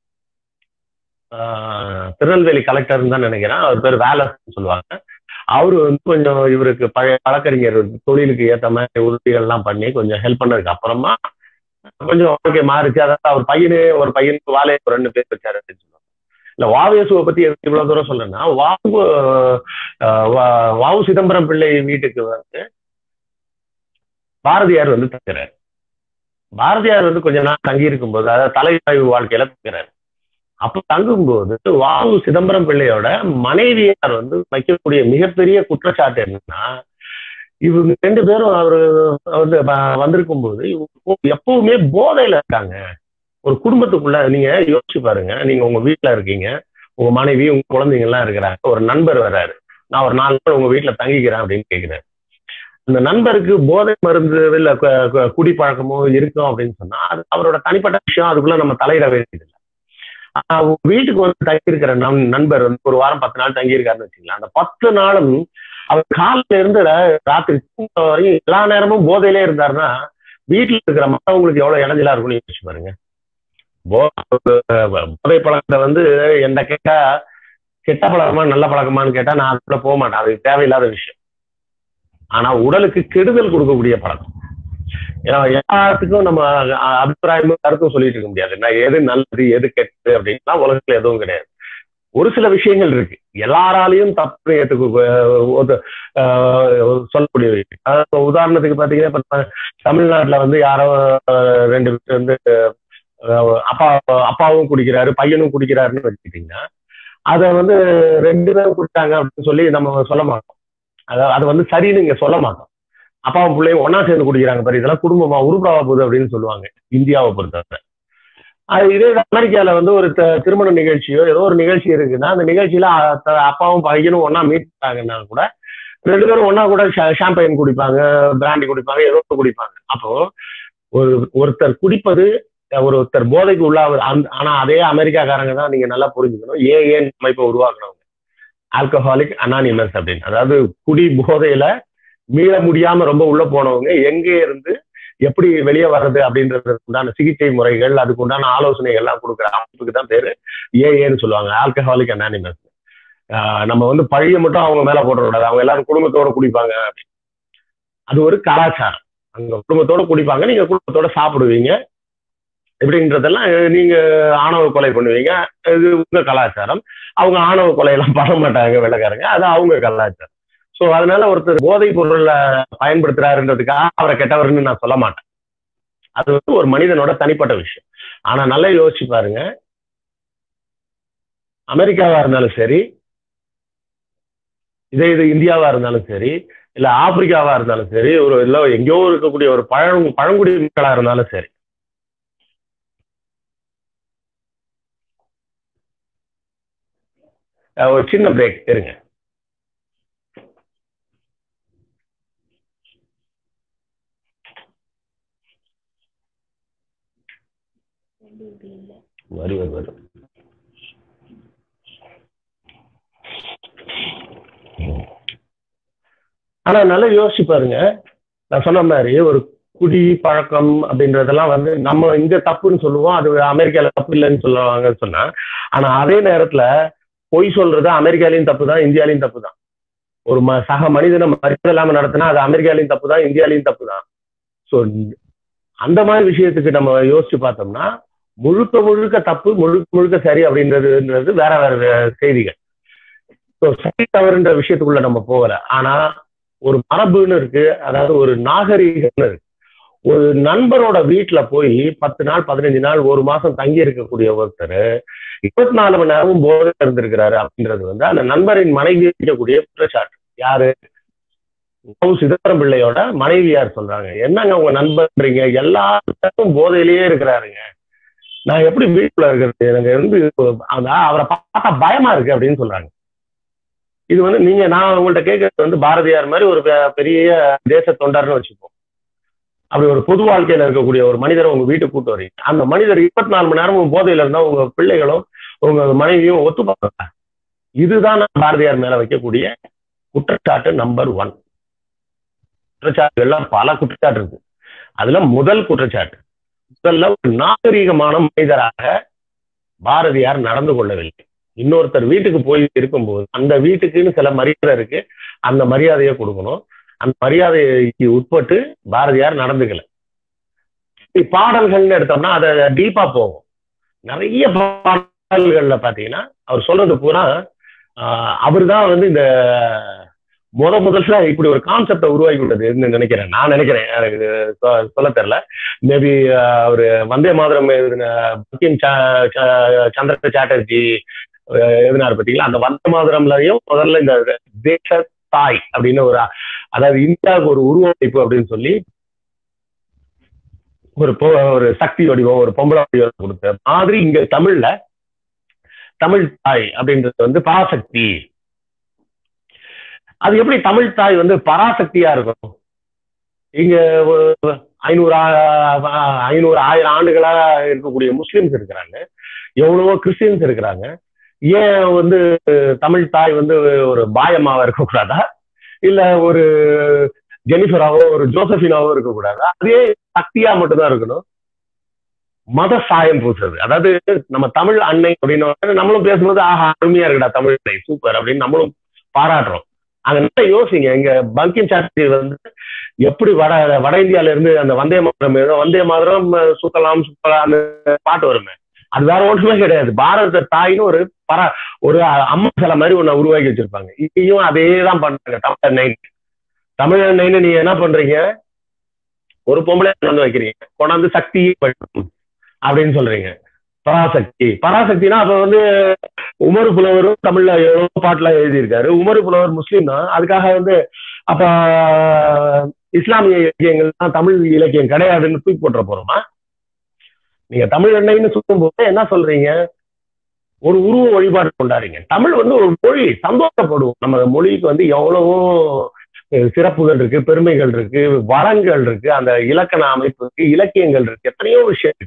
ஆஹ் திருநெல்வேலி கலெக்டர்னு தான் நினைக்கிறேன், அவர் பேர் வேலை சொல்லுவாங்க. அவரு வந்து கொஞ்சம் இவருக்கு பழைய வழக்கறிஞர் தொழிலுக்கு ஏற்ற மாதிரி உறுதிகள் எல்லாம் பண்ணி கொஞ்சம் ஹெல்ப் பண்ணதுக்கு அப்புறமா கொஞ்சம் வாழ்க்கை மாறிச்சு. அதாவது அவர் பையனே ஒரு பையனுக்கு வாழைய ரெண்டு பேர் வச்சாரு அப்படின்னு சொல்லுவாங்க. இல்ல வாவேசுவை பத்தி இவ்வளவு தூரம் சொல்றேன்னா, வாவு வாவு சிதம்பரம் பிள்ளை வீட்டுக்கு வந்து பாரதியார் வந்து தங்குறாரு. பாரதியார் வந்து கொஞ்ச நாள் தங்கி இருக்கும்போது, அதாவது தலைவாய்வு வாழ்க்கையில தங்குறாரு. அப்ப தங்கும்போது வாவு சிதம்பரம் பிள்ளையோட மனைவியார் வந்து வைக்கக்கூடிய மிகப்பெரிய குற்றச்சாட்டு என்னன்னா, இவங்க ரெண்டு பேரும் அவரு வந்து வந்திருக்கும் போது எப்பவுமே போதையில இருக்காங்க. ஒரு குடும்பத்துக்குள்ள நீங்க யோசிச்சு பாருங்க, நீங்க உங்க வீட்டுல இருக்கீங்க, உங்க மனைவி உங்க குழந்தைங்க எல்லாம் இருக்கிறாங்க, ஒரு நண்பர் வர்றாரு, நான் ஒரு நாலு நாள் உங்க வீட்டுல தங்கிக்கிறேன் அப்படின்னு கேட்கிறாரு. அந்த நண்பருக்கு போதை மருந்து இல்ல குடிப்பழக்கமோ இருக்கும் அப்படின்னு சொன்னா அது அவரோட தனிப்பட்ட விஷயம், அதுக்குள்ள நம்ம தலையிட வேண்டியதில்லை. வீட்டுக்கு வந்து தங்கியிருக்கிற நம் நண்பர் வந்து ஒரு வாரம் பத்து நாள் தங்கியிருக்காருன்னு வச்சுக்கலாம். அந்த பத்து நாளும் அவர் காலையில இருந்து ராத்திரி தூங்க வரையும் எல்லா நேரமும் போதையிலே இருந்தாருன்னா வீட்டுல இருக்கிற மற்றவங்களுக்கு எவ்வளவு இடைஞ்சலா இருக்கும்னு யோசிச்சு பாருங்க. போதை பழக்கத்தை வந்து என்ன கேட்டா கெட்ட பழக்கமா நல்ல பழக்கமானு கேட்டா நான் அதுக்குள்ள போக மாட்டேன், அது தேவையில்லாத விஷயம். ஆனா உடலுக்கு கெடுதல் கொடுக்கக்கூடிய பழக்கம். ஏன்னா எல்லாத்துக்கும் நம்ம அபிப்பிராயமும் கருத்தும் சொல்லிட்டு இருக்க முடியாது. நான் எது நல்லது எது கெட்டது அப்படின்னா உலகத்துல எதுவும் கிடையாது. ஒரு சில விஷயங்கள் இருக்கு எல்லாராலையும் தப்பு ஏற்றுக்க சொல்லக்கூடிய விஷயம். அதாவது உதாரணத்துக்கு பாத்தீங்கன்னா இப்ப தமிழ்நாட்டுல வந்து யாரோ ரெண்டு பேர் வந்து அப்பா அப்பாவும் குடிக்கிறாரு பையனும் குடிக்கிறாருன்னு வச்சுக்கிட்டீங்கன்னா அதை வந்து ரெண்டு பேரும் குடித்தாங்க அப்படின்னு சொல்லி நம்ம சொல்ல மாட்டோம். அதாவது அது வந்து சரின்னு இங்க சொல்ல மாட்டோம். அப்பாவும் பிள்ளையும் ஒன்னா சேர்ந்து குடிக்கிறாங்க பாரு, இதெல்லாம் குடும்பமா உருப்படாவா போகுது அப்படின்னு சொல்லுவாங்க இந்தியாவை பொறுத்தவரை. அது இதே அமெரிக்கால வந்து ஒரு திருமண நிகழ்ச்சியோ ஏதோ ஒரு நிகழ்ச்சி இருக்குன்னா அந்த நிகழ்ச்சியில அப்பாவும் பையனும் ஒன்னா மீட் பண்ணாங்கன்னா கூட ரெண்டு பேரும் ஒன்னா கூட ஷாம்பைன் குடிப்பாங்க, பிராண்டி குடிப்பாங்க, ஏதோ குடிப்பாங்க. அப்போ ஒரு ஒருத்தர் குடிப்பது ஒருத்தர் போதைக்கு உள்ள ஆனா அதே அமெரிக்காக்காரங்க தான் நீங்க நல்லா புரிஞ்சுக்கணும் ஏ ஏன் அமைப்பை உருவாக்குனவங்க ஆல்கஹாலிக் அனானிமஸ் அப்படின்னு. அதாவது குடி போதையில மீள முடியாம ரொம்ப உள்ள போனவங்க எங்கே இருந்து எப்படி வெளியே வர்றது அப்படின்றதுக்கு உண்டான சிகிச்சை முறைகள் அதுக்கு உண்டான ஆலோசனைகள் எல்லாம் கொடுக்குற அமைப்புக்கு தான் பேரு ஏ ஏன்னு சொல்லுவாங்க, ஆல்கஹாலிக் அனானிமஸ். ஆஹ் நம்ம வந்து பழிய மட்டும் அவங்க மேல போடக்கூடாது, அவங்க எல்லாரும் குடும்பத்தோட குடிப்பாங்க அப்படின்னு. அது ஒரு கலாச்சாரம். அங்க குடும்பத்தோட குடிப்பாங்க, நீங்க குடும்பத்தோட சாப்பிடுவீங்க எப்படின்றதெல்லாம் நீங்க ஆணவ கொலை பண்ணுவீங்க, இது உங்க கலாச்சாரம். அவங்க ஆணவ கொலையெல்லாம் பண்ண மாட்டாங்க வெள்ளைக்காரங்க, அது அவங்க கலாச்சாரம். ஸோ அதனால ஒருத்தர் போதைப் பொருளை பயன்படுத்துறாருன்றதுக்காக அவரை கெட்டவர்னு நான் சொல்ல மாட்டேன். அது வந்து ஒரு மனிதனோட தனிப்பட்ட விஷயம். ஆனா நல்லா யோசிச்சு பாருங்க, அமெரிக்காவா இருந்தாலும் சரி, இதே இது இந்தியாவா இருந்தாலும் சரி, இல்ல ஆப்பிரிக்காவா இருந்தாலும் சரி, ஒரு இல்ல எங்கேயோ இருக்கக்கூடிய ஒரு பழங் பழங்குடி மக்களா இருந்தாலும் சரி, ஒரு சின்ன பிரேக் இருங்க. வரி வரி வரும். ஆனா நல்லா யோசிச்சு பாருங்க, நான் சொன்ன மாதிரி ஒரு குடி பழக்கம் அப்படின்றதெல்லாம் வந்து நம்ம இங்க தப்புன்னு சொல்லுவோம், அது அமெரிக்கால தப்பு இல்லைன்னு சொல்லுவாங்கன்னு சொன்னா, ஆனா அதே நேரத்துல பொய் சொல்றது அமெரிக்காலையும் தப்பு தான், இந்தியாலையும் தப்பு தான். ஒரு ம சக மனிதனை மரியாதை இல்லாம நடத்தினா அது அமெரிக்காலையும் தப்பு தான், இந்தியாலையும் தப்பு தான். ஸோ அந்த மாதிரி விஷயத்துக்கு நம்ம யோசிச்சு பார்த்தோம்னா முழுக்க முழுக்க தப்பு, முழுக்க முழுக்க சரி அப்படின்றதுன்றது வேற வேற செய்திகள். ஸோ சரி தவறுன்ற விஷயத்துக்குள்ள நம்ம போகல. ஆனா ஒரு மரபுன்னு இருக்கு, அதாவது ஒரு நாகரீகம்னு இருக்கு. ஒரு நண்பரோட வீட்டுல போய் பத்து நாள் பதினஞ்சு நாள் ஒரு மாசம் தங்கி இருக்கக்கூடிய ஒருத்தர் இருபத்தி நாலு மணி நேரமும் போதை இருந்திருக்கிறாரு அப்படின்றது வந்து அந்த நண்பரின் மனைவி இருக்கக்கூடிய குற்றச்சாட்டு. யாரு? சிதம்பரம் பிள்ளையோட மனைவியார் சொல்றாங்க, என்னங்க உங்க நண்பர்ன்றீங்க, எல்லாரும் போதையிலேயே இருக்கிறாருங்க, நான் எப்படி வீட்டுல இருக்கிறது, எனக்கு வந்து அவரை பார்த்தா பயமா இருக்கு அப்படின்னு சொல்றாங்க. இது வந்து நீங்க நான் உங்கள்ட்ட கேட்கறது வந்து பாரதியார் மாதிரி ஒரு பெரிய தேச தொண்டர்னு வச்சுப்போம். அப்படி ஒரு பொது வாழ்க்கையில இருக்கக்கூடிய ஒரு மனிதரை உங்க வீட்டுக்கு கூட்டு வரீங்க, அந்த மனிதர் இருபத்தி நாலு மணி நேரமும் போதையில இருந்தா உங்க பிள்ளைகளும் உங்க மனைவியும் ஒத்துப்பாங்க. இதுதான் பாரதியார் மேல வைக்கக்கூடிய குற்றச்சாட்டு நம்பர் ஒன். குற்றச்சாட்டுகள்லாம் பல குற்றச்சாட்டு இருக்கு. அதுல முதல் குற்றச்சாட்டு, முதல்ல ஒரு நாகரீகமான மனிதராக பாரதியார் நடந்து கொள்ளவில்லை. இன்னொருத்தர் வீட்டுக்கு போய் இருக்கும்போது அந்த வீட்டுக்குன்னு சில மரியாதை இருக்கு, அந்த மரியாதையை கொடுக்கணும். அந்த மரியாதைக்கு உட்பட்டு பாரதியார் நடந்துக்கல. பாடல்கள்னு எடுத்தோம்னா அதை டீப்பா போகும். நிறைய பாடல்கள்ல பாத்தீங்கன்னா அவர் சொல்றது பூரா ஆஹ் அவர் தான் வந்து இந்த முத முதல்ல இப்படி ஒரு கான்செப்டை உருவாக்கி விட்டது நினைக்கிறேன். நான் நினைக்கிறேன், எனக்கு சொல்ல தெரியல. மேபி அவரு வந்தே மாதரம் பங்கிம் சந்திர சாட்டர்ஜி எழுதினார் பார்த்தீங்களா, அந்த வந்தே மாதரம்லயும் முதல்ல இந்த தேச தாய் அப்படின்னு ஒரு, அதாவது இந்தியாவுக்கு ஒரு உருவமைப்பு அப்படின்னு சொல்லி ஒரு ஒரு சக்தி வடிவம், ஒரு பொம்பளை வடிவம் கொடுத்த மாதிரி இங்க தமிழ்ல தமிழ் தாய் அப்படின்றது வந்து பராசக்தி. அது எப்படி தமிழ் தாய் வந்து பராசக்தியா இருக்கும்? இங்க ஐநூறு ஐநூறு ஆயிரம் ஆண்டுகளா இருக்கக்கூடிய முஸ்லிம்ஸ் இருக்கிறாங்க, எவ்வளவோ கிறிஸ்டியன்ஸ் இருக்கிறாங்க. ஏன் வந்து தமிழ் தாய் வந்து ஒரு பாயமாவா இருக்கக்கூடாதா, இல்ல ஒரு ஜெனிஃபராவோ ஒரு ஜோசபினாவோ இருக்கக்கூடாதா? அதே சக்தியா மட்டும்தான் இருக்கணும். மத சாயம் பூசுறது, அதாவது நம்ம தமிழ் அன்னை அப்படின்னு நம்மளும் பேசும்போது ஆஹா அருமையா இருக்குடா தமிழ் அன்னை சூப்பர் அப்படின்னு நம்மளும் பாராட்டுறோம். அங்க யோசிங்க, இங்க பங்கிம் சாட்டர்ஜி வந்து எப்படி வட வட இந்தியால இருந்து அந்த வந்தே மாதரம் வந்தே மாதரம் சுத்தலாம் சுத்தலாம் அந்த பாட்டு வருமே, அது வேற ஒன்றுமே கிடையாது. பாரத தாயின்னு ஒரு பரா ஒரு அம்மா சிலை மாதிரி ஒண்ணு உருவாக்கி வச்சிருப்பாங்க. இப்பயும் அதே தான் பண்றாங்க. தமிழ் நைன் தமிழ் நைன்னு நீங்க என்ன பண்றீங்க, ஒரு பொம்பளை கொண்டு வைக்கிறீங்க, கொண்டாந்து சக்தி அப்படின்னு சொல்றீங்க. பராசக்தி பராசக்தினா அப்ப வந்து உமர் புலவரும் தமிழ்ல எவ்வளவு பாட்டுலாம் எழுதியிருக்காரு. உமர் புலவர் முஸ்லீம் தான், அதுக்காக வந்து அப்ப இஸ்லாமிய இலக்கியங்கள் தான் தமிழ் இலக்கியம் கிடையாதுன்னு தூக்கி போட்டுற போறோமா? நீங்க தமிழ் எண்ணெய்ன்னு சொல்லும் போது என்ன சொல்றீங்க, ஒரு உருவ வழிபாடு கொண்டாடுறீங்க. தமிழ் வந்து ஒரு மொழி, சந்தோஷப்படுவோம். நம்ம மொழிக்கு வந்து எவ்வளவோ சிறப்புகள் இருக்கு, பெருமைகள் இருக்கு, வளங்கள் இருக்கு, அந்த இலக்கண அமைப்பு இருக்கு, இலக்கியங்கள் இருக்கு, எத்தனையோ விஷயம் இருக்கு.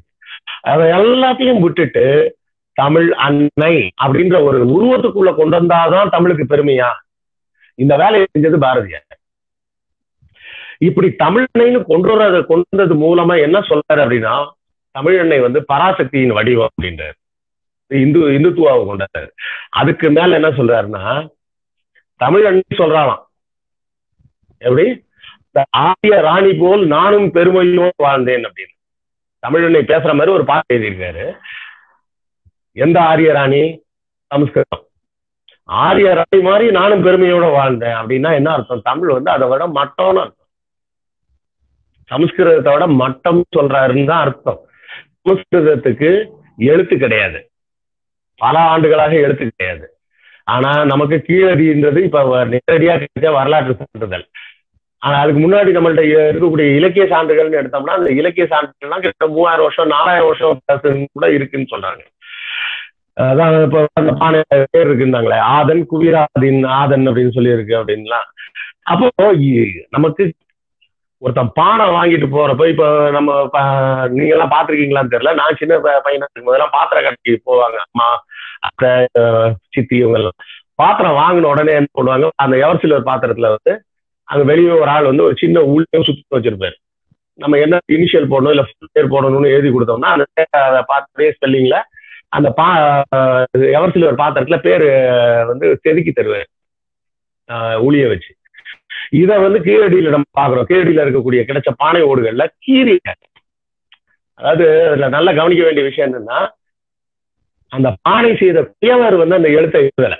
அதை எல்லாத்தையும் விட்டுட்டு தமிழ் அன்னை அப்படின்ற ஒரு உருவத்துக்குள்ள கொண்டு வந்தாதான் தமிழுக்கு பெருமையா? இந்த வேலையை செஞ்சது பாரதியார். இப்படி தமிழ் அன்னைன்னு கொண்டு வர்றத கொண்டு வந்தது மூலமா என்ன சொல்றாரு அப்படின்னா, தமிழ் அன்னை வந்து பராசக்தியின் வடிவம் அப்படின்றாரு. இந்து இந்துத்துவாவை கொண்டாரு. அதுக்கு மேல என்ன சொல்றாருன்னா, தமிழ் அன்னை சொல்றாராம் எப்படி, ஆரிய ராணி போல் நானும் பெருமையோடு வாழ்ந்தேன் அப்படின்னு. தமிழ் அன்னை பேசுற மாதிரி ஒரு பாட்டு எழுதியிருக்காரு. எந்த ஆரிய ராணி? சமஸ்கிருதம். ஆரிய ராணி மாதிரி நானும் பெருமையோட வாழ்ந்தேன் அப்படின்னா என்ன அர்த்தம்? தமிழ் வந்து அதை விட மட்டம்னு அர்த்தம். சமஸ்கிருதத்தை விட மட்டம் சொல்றாருன்னு தான் அர்த்தம். சமஸ்கிருதத்துக்கு எழுத்து கிடையாது, பல ஆண்டுகளாக எழுத்து கிடையாது. ஆனா நமக்கு கீழடின்றது இப்ப நேரடியா கிடைச்ச வரலாற்று சான்றிதழ். ஆனா அதுக்கு முன்னாடி நம்மள்ட்ட இருக்கக்கூடிய இலக்கிய சான்றுகள்னு எடுத்தோம்னா அந்த இலக்கிய சான்றுகள்லாம் கிட்ட மூவாயிரம் வருஷம் நாலாயிரம் வருஷம் கூட இருக்குன்னு சொல்றாங்க. அதான் இப்ப அந்த பானை பேர் இருக்குன்னாங்களே, ஆதன் குவிராதின் ஆதன் அப்படின்னு சொல்லி இருக்கு அப்படின்லாம். அப்போ நமக்கு ஒருத்தன் பானை வாங்கிட்டு போறப்ப, இப்ப நம்ம நீங்க எல்லாம் பாத்திருக்கீங்களான்னு தெரியல, நான் சின்ன பையனா இருக்கும் போதெல்லாம் பாத்திர கடைக்கு போவாங்க, அம்மா அத்தை சித்தி இவங்க எல்லாம். பாத்திரம் வாங்கின உடனே என்ன பண்ணுவாங்க, அந்த எவர்சிலர் பாத்திரத்துல வந்து அங்க வெளியே ஒரு ஆள் வந்து ஒரு சின்ன ஊழியம் சுத்தி வச்சிருப்பாரு. நம்ம என்ன இனிஷியல் போடணும் இல்ல ஃபுல் பேர் போடணும்னு எழுதி கொடுத்தோம்னா அந்த பாத்திரே ஸ்பெல்லிங்ல அந்த பா எவர்சிலர் பாத்திரத்துல பேரு வந்து செதுக்கி தருவாரு ஊழிய வச்சு. இத வந்து கீழடியில நம்ம பாக்குறோம். கீழடியில இருக்கக்கூடிய கிடைச்ச பானை ஓடுகள்ல கீரி, அதாவது அதுல நல்லா கவனிக்க வேண்டிய விஷயம் என்னன்னா, அந்த பானை செய்த குயவர் வந்து அந்த எழுத்தை எழுதல.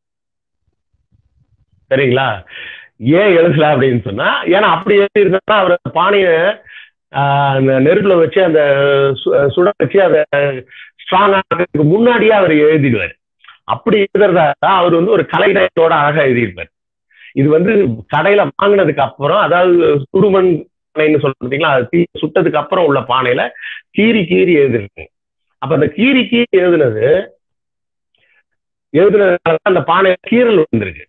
சரிங்களா? ஏன் எழுதல அப்படின்னு சொன்னா, ஏன்னா அப்படி எழுதி இருந்தா அவர் பானைய ஆஹ் நெருப்புல வச்சு அந்த சுட வச்சு அதை ஸ்ட்ராங் ஆகிறதுக்கு முன்னாடியே அவர் எழுதிடுவார். அப்படி எழுதுறதா அவர் வந்து ஒரு கலைநயத்தோட அழகா எழுதியிருப்பார். இது வந்து கடையில வாங்கினதுக்கு அப்புறம், அதாவது சுடுமண் பானைன்னு சொல்ல பார்த்தீங்களா, அது தீ சுட்டதுக்கு அப்புறம் உள்ள பானையில கீறி கீறி எழுதிருக்கு. அப்ப அந்த கீறி கீறி எழுதுனது எழுதுனதுனால அந்த பானையில கீறல் வந்திருக்கு.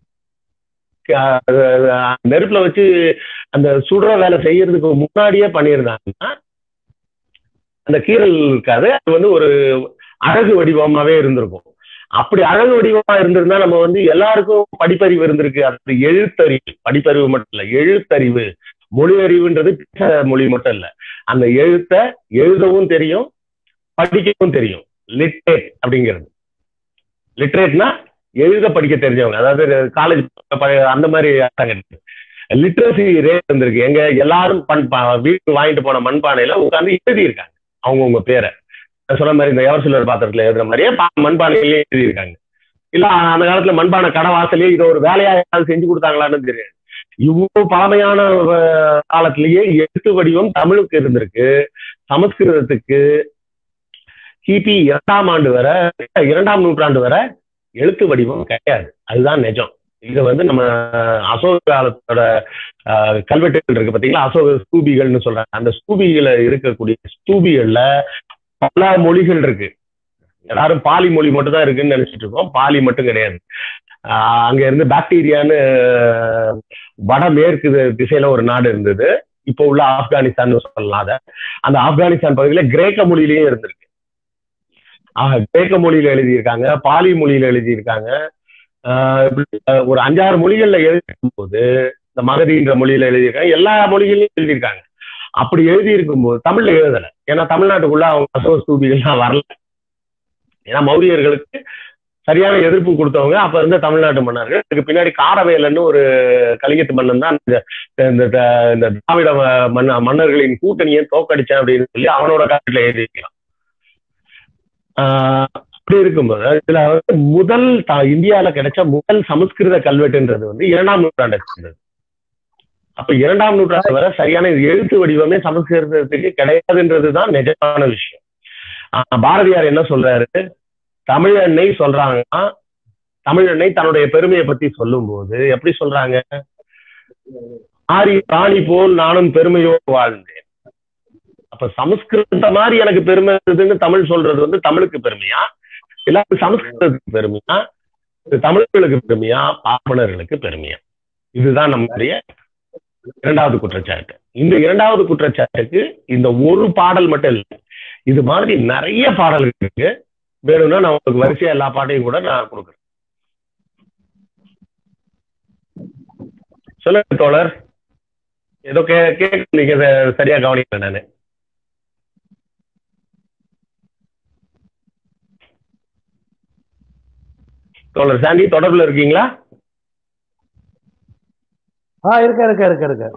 நெருப்புல வச்சு அந்த சுடுற வேலை செய்யறதுக்கு முன்னாடியே பண்ணியிருந்தாங்கன்னா அந்த கீறல் இருக்காது. அது வந்து ஒரு அழகு வடிவமாவே இருந்திருக்கும். அப்படி அழகு வடிவமா இருந்திருந்தா நம்ம வந்து எல்லாருக்கும் படிப்பறிவு இருந்திருக்கு. அது எழுத்தறிவு, படிப்பறிவு மட்டும் இல்ல, எழுத்தறிவு. மொழி அறிவுன்றது மொழி மட்டும் இல்ல, அந்த எழுத்த எழுதவும் தெரியும், படிக்கவும் தெரியும். லிட்ரேட் அப்படிங்கிறது, லிட்ரேட்னா எழுத படிக்க தெரிஞ்சவங்க, அதாவது காலேஜ் அந்த மாதிரி லிட்ரஸி ரேட் வந்திருக்கு. எங்க எல்லாரும் பண் வீட்டுக்கு வாங்கிட்டு போன மண்பானையில உட்காந்து எழுதி இருக்காங்க அவங்கவுங்க பேரை. சொன்ன மாதிரி இந்த எவர்சிலர் பாத்திரத்துல எழுதுற மாதிரியே மண்பானையிலேயே எழுதியிருக்காங்க. இல்ல அந்த காலத்துல மண்பானை கடை வாசலே இதை ஒரு வேலையா செஞ்சு கொடுத்தாங்களான்னு தெரியாது. இவ்வளவு பழமையான காலத்திலேயே எழுத்து வடிவம் தமிழுக்கு இருந்திருக்கு. சமஸ்கிருதத்துக்கு கிபி இரண்டாம் ஆண்டு வரை, இரண்டாம் நூற்றாண்டு வரை எழுத்து வடிவம் கிடையாது. அதுதான் நிஜம். இது வந்து நம்ம அசோக காலத்தோட ஆஹ் கல்வெட்டுகள் இருக்கு பார்த்தீங்களா, அசோக ஸ்தூபிகள்னு சொல்றாங்க. அந்த ஸ்தூபிகளை இருக்கக்கூடிய ஸ்தூபிகள்ல பல மொழிகள் இருக்கு. எல்லாரும் பாலி மொழி மட்டும் தான் இருக்குன்னு நினைச்சிட்டு இருக்கோம். பாலி மட்டும் கிடையாது. ஆஹ் அங்க இருந்து பாக்டீரியான்னு வடமேற்கு திசையில ஒரு நாடு இருந்தது, இப்போ உள்ள ஆப்கானிஸ்தான் சொல்லலாம். அத அந்த ஆப்கானிஸ்தான் பகுதியில கிரேக்க மொழியிலயும் இருந்திருக்கு. ஆஹ் கிரேக்க மொழியில எழுதியிருக்காங்க, பாலி மொழியில எழுதியிருக்காங்க. ஆஹ் ஒரு அஞ்சாறு மொழிகள்ல எழுதியிருக்கும் போது இந்த மகதின்ற மொழியில எழுதியிருக்காங்க, எல்லா மொழிகளையும் எழுதியிருக்காங்க. அப்படி எழுதி இருக்கும்போது தமிழ்ல எழுதலை. ஏன்னா தமிழ்நாட்டுக்குள்ள அவங்க அசோக ஸ்தூபிகள்லாம் வரல. ஏன்னா மௌரியர்களுக்கு சரியான எதிர்ப்பு கொடுத்தவங்க அப்ப இருந்த தமிழ்நாட்டு மன்னர்கள். அதுக்கு பின்னாடி காரவேலன்னு ஒரு கலிங்கத்து மன்னன் தான் இந்த திராவிட மன்ன மன்னர்களின் கூட்டணியை தோக்கடிச்சேன் அப்படின்னு சொல்லி அவனோட காலத்துல எழுதிக்கலாம். ஆஹ் அப்படி இருக்கும்போது இதுல வந்து முதல் இந்தியாவில கிடைச்ச முதல் சமஸ்கிருத கல்வெட்டுன்றது வந்து இரண்டாம் நூற்றாண்டு இருந்தது. அப்ப இரண்டாம் நூற்றாண்டு வரை சரியான எழுத்து வடிவமே சமஸ்கிருதத்துக்கு கிடையாதுன்றதுதான் நிஜமான விஷயம். ஆஹ் பாரதியார் என்ன சொல்றாரு, தமிழன்னை சொல்றாங்கன்னா, தமிழன்னை தன்னுடைய பெருமையை பத்தி சொல்லும் போது எப்படி சொல்றாங்க, ஆரி ராணி போல் நானும் பெருமையோடு வாழ்ந்தேன். அப்ப சமஸ்கிருத மாதிரி எனக்கு பெருமை இருக்குதுன்னு தமிழ் சொல்றது வந்து தமிழுக்கு பெருமையா, இல்ல சமஸ்கிருதத்துக்கு பெருமையா, தமிழர்களுக்கு பெருமையா, பார்ப்பனர்களுக்கு பெருமையா? இதுதான் நம்முடைய இரண்டாவது குற்றச்சாட்டு. இந்த இரண்டாவது குற்றச்சாட்டுக்கு இந்த ஒரு பாடல் மட்டும் இல்லை, இது மாதிரி நிறைய பாடல்கள் இருக்கு. வேணும்னா நான் உங்களுக்கு வரிசையா எல்லா பாட்டையும் கூட நான் கொடுக்குறேன். சொல்லுங்க தோழர். ஏதோ கே கேட்க நீங்க சரியா கவனிக்கல நானு. தோழர் சாண்டி தொடர்புல இருக்கீங்களா? ஆ இருக்க இருக்க இருக்க இருக்க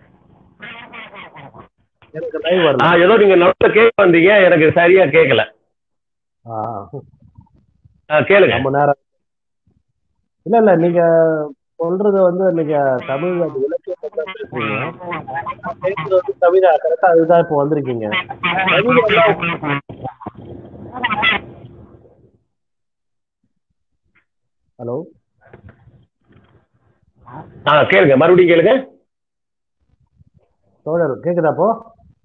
எனக்கு லைவ் வரல. ஆ ஏதோ நீங்க நடுவுல கேட்க வந்தீங்க, எனக்கு சரியா கேட்கல. ஆ கேளுங்க. ரொம்ப நேரம் இல்ல இல்ல நீங்க சொல்றது வந்து நீங்க தமிழ் இலக்கியத்தை பேசுறீங்க. பேசுறது வந்து கவிதா கரெக்டா அதுதான் இப்போ வந்திருக்கீங்க. ஹலோ ஆ கேளுங்க, மறுபடியும் கேளுங்க. தோழர் கேக்குதா? அப்போ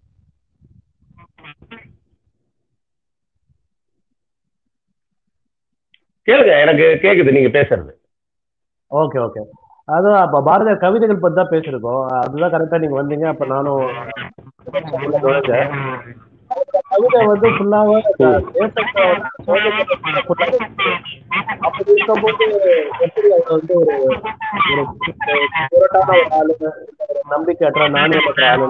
கேளுங்க, எனக்கு கேக்குது நீங்க பேசுறது. Okay okay. அதான் அப்ப பாரதியார் கவிதைகள் பத்தி தான் பேசிருக்கோம். அதுதான் கரெக்டா நீங்க வந்தீங்க. அப்ப நானும் நுழைஞ்சேன். கவிதை வந்து ஃபுல்லாவே அப்படி இருக்கும்போது எப்படி அவங்க வந்து ஒரு ஒரு புரட்டான ஒரு ஆளு, நம்பிக்கையற்ற நாணயமற்ற ஆளு.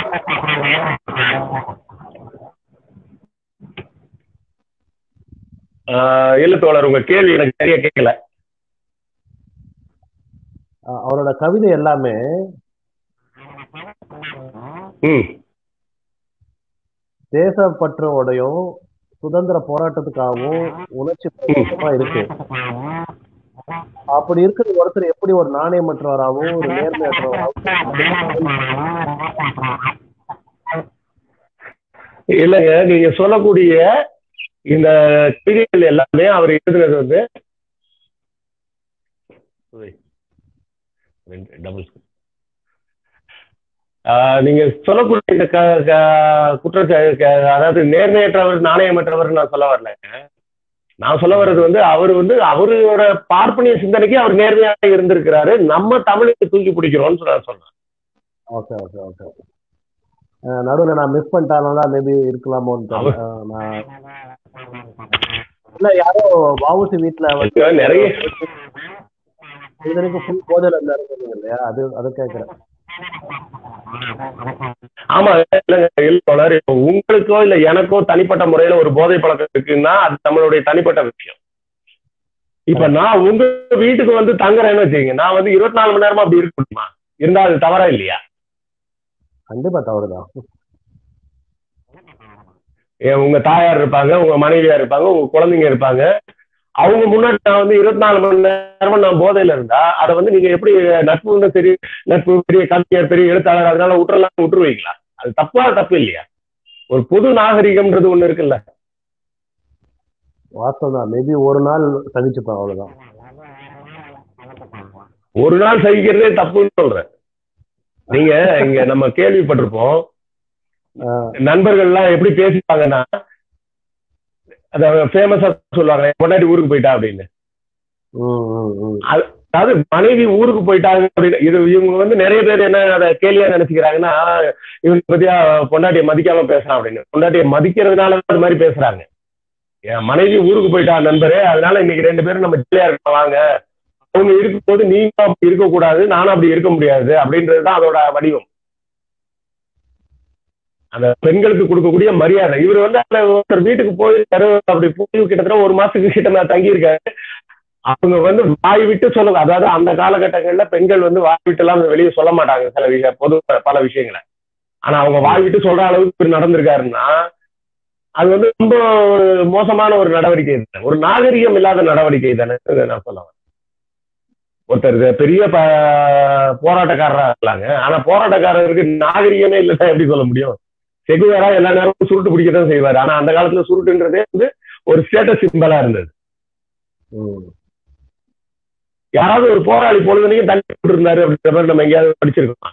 இல்ல தோழர், உங்க கேள்வி எனக்கு சரியா கேட்கல. அவரோட கவிதை எல்லாமே தேசப்பற்றோடையும் சுதந்திர போராட்டத்துக்காகவும் உணர்ச்சி பூர்வமா இருக்கு. அப்படி இருக்கிற ஒருத்தர் எப்படி ஒரு நாணயமற்றவராகவும் ஒரு நேர்மையற்றவராகவும்? இல்லைங்க, நீங்க சொல்லக்கூடிய இந்த கவிதைகள் எல்லாமே அவர் எழுதுனது வந்து நீங்க சொல்லக்கூடிய இந்த குற்றச்சாட்டு, அதாவது நேர்மையற்றவர் நாணயமற்றவர் நான் சொல்ல வரலைங்க. நான் சொல்ல வர்றது வந்து அவர் வந்து அவரோட பார்ப்பனிய சிந்தனைக்கு அவர் நேர்மையாக இருந்திருக்கிறாரு. நம்ம தமிழுக்கு தூக்கி பிடிக்கிறோம்னு சொல்ல சொல்றேன். Okay okay okay. நடுவில் நான் மிஸ் பண்ணிட்டாலும் தான் மேபி இருக்கலாமோன்னு. இல்ல யாரோ வாவுசி வீட்டுல வந்து நிறைய ஃபுல் போதையில இருந்தாரு இல்லையா? அது அது கேட்கிறேன். ஆமா, உங்களுக்கோ இல்ல எனக்கோ தனிப்பட்ட முறையில ஒரு போதை பழக்கம் இருக்குன்னா அது நம்மளுடைய தனிப்பட்ட விஷயம். இப்ப நான் உங்க வீட்டுக்கு வந்து தங்குறேன்னு வச்சுக்கீங்க, நான் வந்து இருபத்தி நாலு மணி நேரமா அப்படி இருக்க முடியுமா? இருந்தா அது தவறா இல்லையா? கண்டிப்பா தவறுதான். உங்க தாயார் இருப்பாங்க, உங்க மனைவியா இருப்பாங்க, உங்க குழந்தைங்க இருப்பாங்க. அவங்க முன்னாடி நான் வந்து இருபத்தி நாலு மணி நேரமா நான் போதையில இருந்தா அதை வந்து நீங்க எப்படி நட்பு சரி, நட்பு பெரிய கவிஞர் பெரிய எழுத்தாளர் அதனால விட்டுறலாம் விட்டுருவீங்களா? அது தப்பா தப்பு இல்லையா? ஒரு பொது நாகரிகம்ன்றது ஒண்ணு இருக்குல்ல. வாஸ்தவம் தான். மேபி ஒரு நாள் சகிச்சுப்பேன், அவ்வளவுதான். ஒரு நாள் சகிக்கிறதே தப்புன்னு சொல்றேன். நீங்க இங்க நம்ம கேள்விப்பட்டிருப்போம், நண்பர்கள் எல்லாம் எப்படி பேசிப்பாங்கன்னா ஃபேமஸா சொல்லுவாங்க, பொண்டாட்டி ஊருக்கு போயிட்டா அப்படின்னு. அதாவது மனைவி ஊருக்கு போயிட்டாங்க அப்படின்னு. இது இவங்க வந்து நிறைய பேர் என்ன அதை கேலியா நினைச்சுக்கிறாங்கன்னா, இவங்க பத்தியா பொண்டாட்டியை மதிக்காம பேசுறான் அப்படின்னு. பொண்டாட்டியை மதிக்கிறதுனால அது மாதிரி பேசுறாங்க. என் மனைவி ஊருக்கு போயிட்டா நண்பரே, அதனால இன்னைக்கு ரெண்டு பேரும் நம்ம ஜாலியா இருக்க வாங்க. அவங்க இருக்கும்போது நீங்க அப்படி இருக்கக்கூடாது, நானும் அப்படி இருக்க முடியாது அப்படின்றதுதான் அதோட வடிவம். அந்த பெண்களுக்கு கொடுக்கக்கூடிய மரியாதை. இவர் வந்து அந்த ஒருத்தர் வீட்டுக்கு போயிருக்காரு, அப்படி போய் கிட்டத்தட்ட ஒரு மாசத்துக்கு கிட்ட நான் தங்கியிருக்காரு. அவங்க வந்து வாய் விட்டு சொல்லுங்க. அதாவது அந்த காலகட்டங்கள்ல பெண்கள் வந்து வாய் விட்டு எல்லாம் வெளியே சொல்ல மாட்டாங்க சில விஷயம், பொது பல விஷயங்களை. ஆனா அவங்க வாய் விட்டு சொல்ற அளவுக்கு நடந்திருக்காருன்னா அது வந்து ரொம்ப மோசமான ஒரு நடவடிக்கை தானே, ஒரு நாகரிகம் இல்லாத நடவடிக்கை தானே நான் சொல்ல வரேன். ஒருத்தர் பெரிய போராட்டக்காரரா இருக்கலாங்க, ஆனா போராட்டக்காரருக்கு நாகரிகமே இல்லைன்னா எப்படி சொல்ல முடியும்? செகுவேரா எல்லா நேரமும் சுருட்டு பிடிக்கதான் செய்வாரு. ஆனா அந்த காலத்துல சுருட்டுன்றதே வந்து ஒரு ஸ்டேட்டஸ் சிம்பலா இருந்தது. யாராவது ஒரு போராளி பொழுதுனையும் தண்ணி போட்டு இருந்தாரு அப்படின்ற மாதிரி நம்ம எங்கேயாவது படிச்சிருக்கோம்?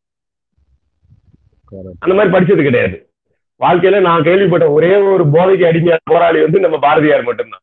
அந்த மாதிரி படிச்சது கிடையாது. வாழ்க்கையில நான் கேள்விப்பட்ட ஒரே ஒரு போதைக்கு அடிமையான போராளி வந்து நம்ம பாரதியார் மட்டும்தான்.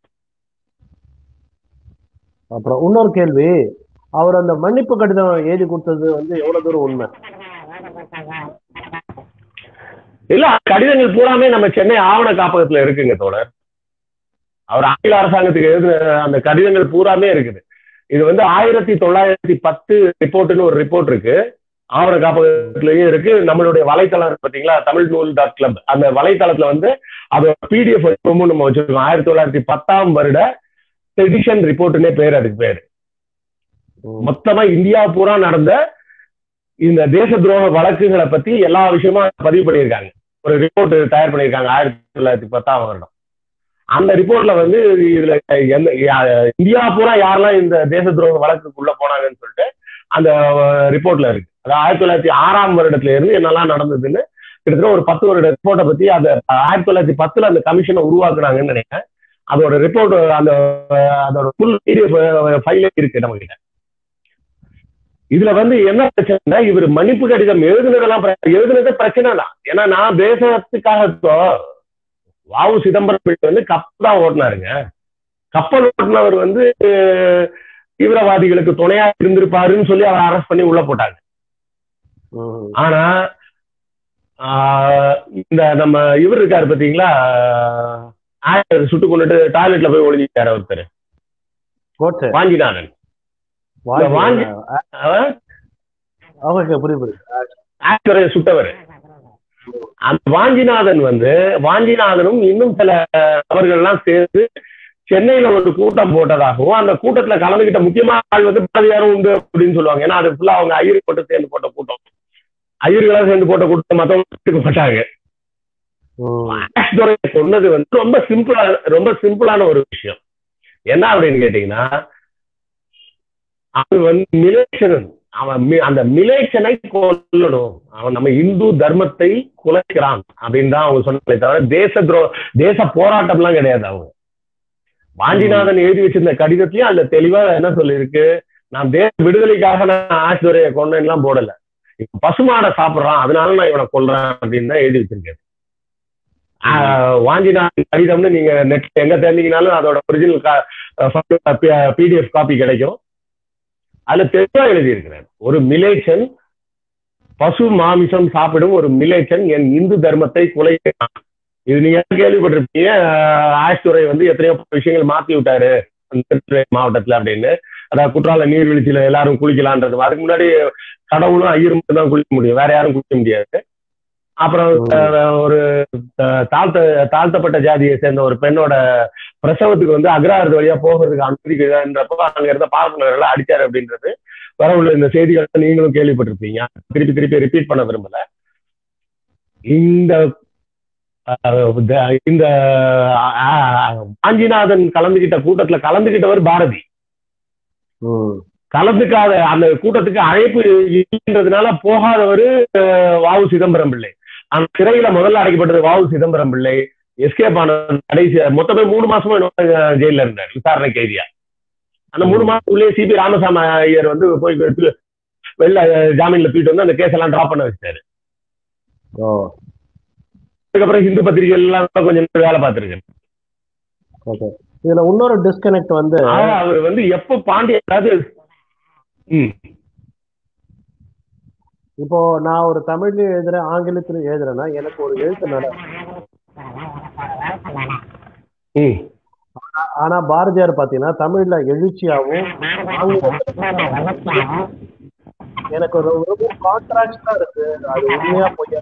அப்புறம் இன்னொரு கேள்வி, அவர் அந்த மன்னிப்பு கடிதம் எழுதி கொடுத்தது வந்து எவ்வளவு தூரம் உண்மை? இல்ல கடிதங்கள் பூராமே நம்ம சென்னை ஆவண காப்பகத்துல இருக்குங்க தோழர். அவர் ஆங்கில அரசாங்கத்துக்கு எழுதின அந்த கடிதங்கள் பூராமே இருக்குது. இது வந்து ஆயிரத்தி தொள்ளாயிரத்தி பத்து ரிப்போர்ட்னு ஒரு ரிப்போர்ட் இருக்கு, ஆவண காப்பகத்திலயும் இருக்கு. நம்மளுடைய வலைத்தளம் பாத்தீங்களா, தமிழ் நூல் டாட் கிளப், அந்த வலைத்தளத்துல வந்து அது பிடிஎஃப் நம்ம வச்சிருக்கோம். ஆயிரத்தி தொள்ளாயிரத்தி பத்தாம் வருட செடிஷன் ரிப்போர்ட்னே பேர், அதுக்கு பேரு. மொத்தமா இந்தியா பூரா நடந்த இந்த தேச துரோக வழக்குகளை பத்தி எல்லா விஷயமா பதிவு பண்ணியிருக்காங்க. ஒரு ரிப்போர்ட் தயார் பண்ணியிருக்காங்க ஆயிரத்தி தொள்ளாயிரத்தி பத்தாம் வருடம். அந்த ரிப்போர்ட்ல வந்து இதுல எந்த இந்தியா பூரா யாரெல்லாம் இந்த தேச துரோக வழக்குக்குள்ள போனாங்கன்னு சொல்லிட்டு அந்த ரிப்போர்ட்ல இருக்கு. அதாவது ஆயிரத்தி தொள்ளாயிரத்தி ஆறாம் வருடத்துல இருந்து என்னெல்லாம் நடந்ததுன்னு கிட்டத்தட்ட ஒரு பத்து வருட ரிப்போர்ட்டை பத்தி அந்த ஆயிரத்தி தொள்ளாயிரத்தி பத்துல அந்த கமிஷனை உருவாக்குனாங்கன்னு நினைக்கிறேன். அதோட ரிப்போர்ட் அந்த அதோட ஃபுல் ஃபைலே இருக்கு நம்ம கிட்ட. இதுல வந்து என்ன பிரச்சனை, இவர் மன்னிப்பு கடிதம் எழுதுனதெல்லாம் எழுதுனதே பிரச்சனை தான். ஏன்னா நான் தேசத்துக்காக வாவு சிதம்பரம் வந்து கப்பல் தான் ஓட்டினாருங்க. கப்பல் ஓட்டினவர் வந்து தீவிரவாதிகளுக்கு துணையா இருந்திருப்பாருன்னு சொல்லி அவரை அரெஸ்ட் பண்ணி உள்ள போட்டாங்க. ஆனா இந்த நம்ம இவர் இருக்காரு பாத்தீங்களா, சுட்டு கொண்டுட்டு டாய்லெட்ல போய் ஒளிஞ்சிட்டாரு ஒருத்தர், வாஞ்சிநாதன். சுட்டவர் அந்த வாஞ்சிநாதன் வந்து வாஞ்சிநாதனும் இன்னும் சில நபர்கள்லாம் சேர்ந்து சென்னையில ஒரு கூட்டம் போட்டதாகவும், அந்த கூட்டத்துல கலந்துகிட்ட முக்கியமான ஆள் வந்து பாரதியாரும் உண்டு அப்படின்னு சொல்லுவாங்க. ஏன்னா அது ஃபுல்லா அவங்க ஐயர் போட்டு சேர்ந்து போட்ட கூட்டம், ஐயர்களா சேர்ந்து போட்ட கூட்டம் மத்தவங்க மாட்டாங்க. சொன்னது வந்து ரொம்ப சிம்பிளா ரொம்ப சிம்பிளான ஒரு விஷயம். என்ன அப்படின்னு கேட்டீங்கன்னா, அவன் வந்து மிலேச்சனன், அவன் அந்த மிலேச்சனை கொல்லணும், அவன் நம்ம இந்து தர்மத்தை குலைக்கிறான் அப்படின்னு தான் அவங்க சொன்னாலே தவிர தேச துரோ தேச போராட்டம் எல்லாம் கிடையாது. அவங்க வாஞ்சிநாதன் எழுதி வச்சிருந்த கடிதத்தையும் அதுல தெளிவா என்ன சொல்லிருக்கு, நான் தேச விடுதலைக்காக நான் ஆசிரியரை கொண்டேன்லாம் போடல, இப்ப பசுமாடை சாப்பிடுறான் அதனால நான் இவனை கொல்றேன் அப்படின்னு தான் எழுதி வச்சிருக்கேன். வாஞ்சிநாதன் கடிதம்னு நீங்க நெட் எங்க தெரிஞ்சீங்கனாலும் அதோட ஒரிஜினல் பிடிஎஃப் காப்பி கிடைக்கும். அதுல தெளிவா எழுதி இருக்கிறார், ஒரு மிலேச்சன் பசு மாமிசம் சாப்பிடும் ஒரு மிலேச்சன் என் இந்து தர்மத்தை குலைக்கிறான். இது நீங்க கேள்விப்பட்டிருப்பீங்க, ஆஷ்துரை வந்து எத்தனையோ விஷயங்கள் மாத்தி விட்டாரு மாவட்டத்துல அப்படின்னு. அதாவது குற்றால நீர்வீழ்ச்சியில எல்லாரும் குளிக்கலான்றது, அதுக்கு முன்னாடி கடவுளும் ஐயரும் மட்டும் தான் குளிக்க முடியும், வேற யாரும் குளிக்க முடியாது. அப்புறம் ஒரு தாழ்த்த தாழ்த்தப்பட்ட ஜாதியை சேர்ந்த ஒரு பெண்ணோட பிரசவத்துக்கு வந்து அக்ரஹாரத்து வழியா போகிறதுக்கு அனுமதிக்கிறப்போ அங்க இருந்த பார்ப்பனர்கள் அடிச்சாரு அப்படின்றது வர உள்ள இந்த செய்திகள் நீங்களும் கேள்விப்பட்டிருப்பீங்க. திருப்பி திருப்பி ரிப்பீட் பண்ண விரும்பல. இந்த இந்த வாஞ்சிநாதன் கலந்துகிட்ட கூட்டத்துல கலந்துகிட்டவர் பாரதி. கலந்துக்காத அந்த கூட்டத்துக்கு அழைப்பு இல்லைன்றதுனால போகாதவர் வாவு சிதம்பரம் பிள்ளை. அந்த சிறையில முதல்ல அடைக்கப்பட்டது வாவு சிதம்பரம் பிள்ளை. எஸ்கேப் ஆன கடைசி மொத்தமே மூணு மாசமா ஜெயில இருந்தார் விசாரணை கைதியா. அந்த மூணு மாசத்துக்குள்ளேயே சிபி ராமசாமி ஐயர் வந்து போய் வெளில ஜாமீன்ல போயிட்டு வந்து அந்த கேஸ் எல்லாம் டிராப் பண்ண வச்சிட்டாரு. அதுக்கப்புறம் ஹிந்து பத்திரிகை எல்லாம் கொஞ்சம் வேலை பார்த்திருக்கேன். இதுல இன்னொரு டிஸ்கனெக்ட் வந்து அவர் வந்து எப்ப பாண்டிய அதாவது இப்போ நான் ஒரு தமிழ்லயும் எழுதுறேன் ஆங்கிலத்திலும் எழுதுறேன்னா எனக்கு ஒரு எழுத்து நட. ஆனா பாரதியார் பாத்தீங்கன்னா தமிழ்ல எழுச்சியாவும் எனக்கு ஒரு ரொம்ப கான்ட்ராக்டா இருக்கு. அது உண்மையா போய்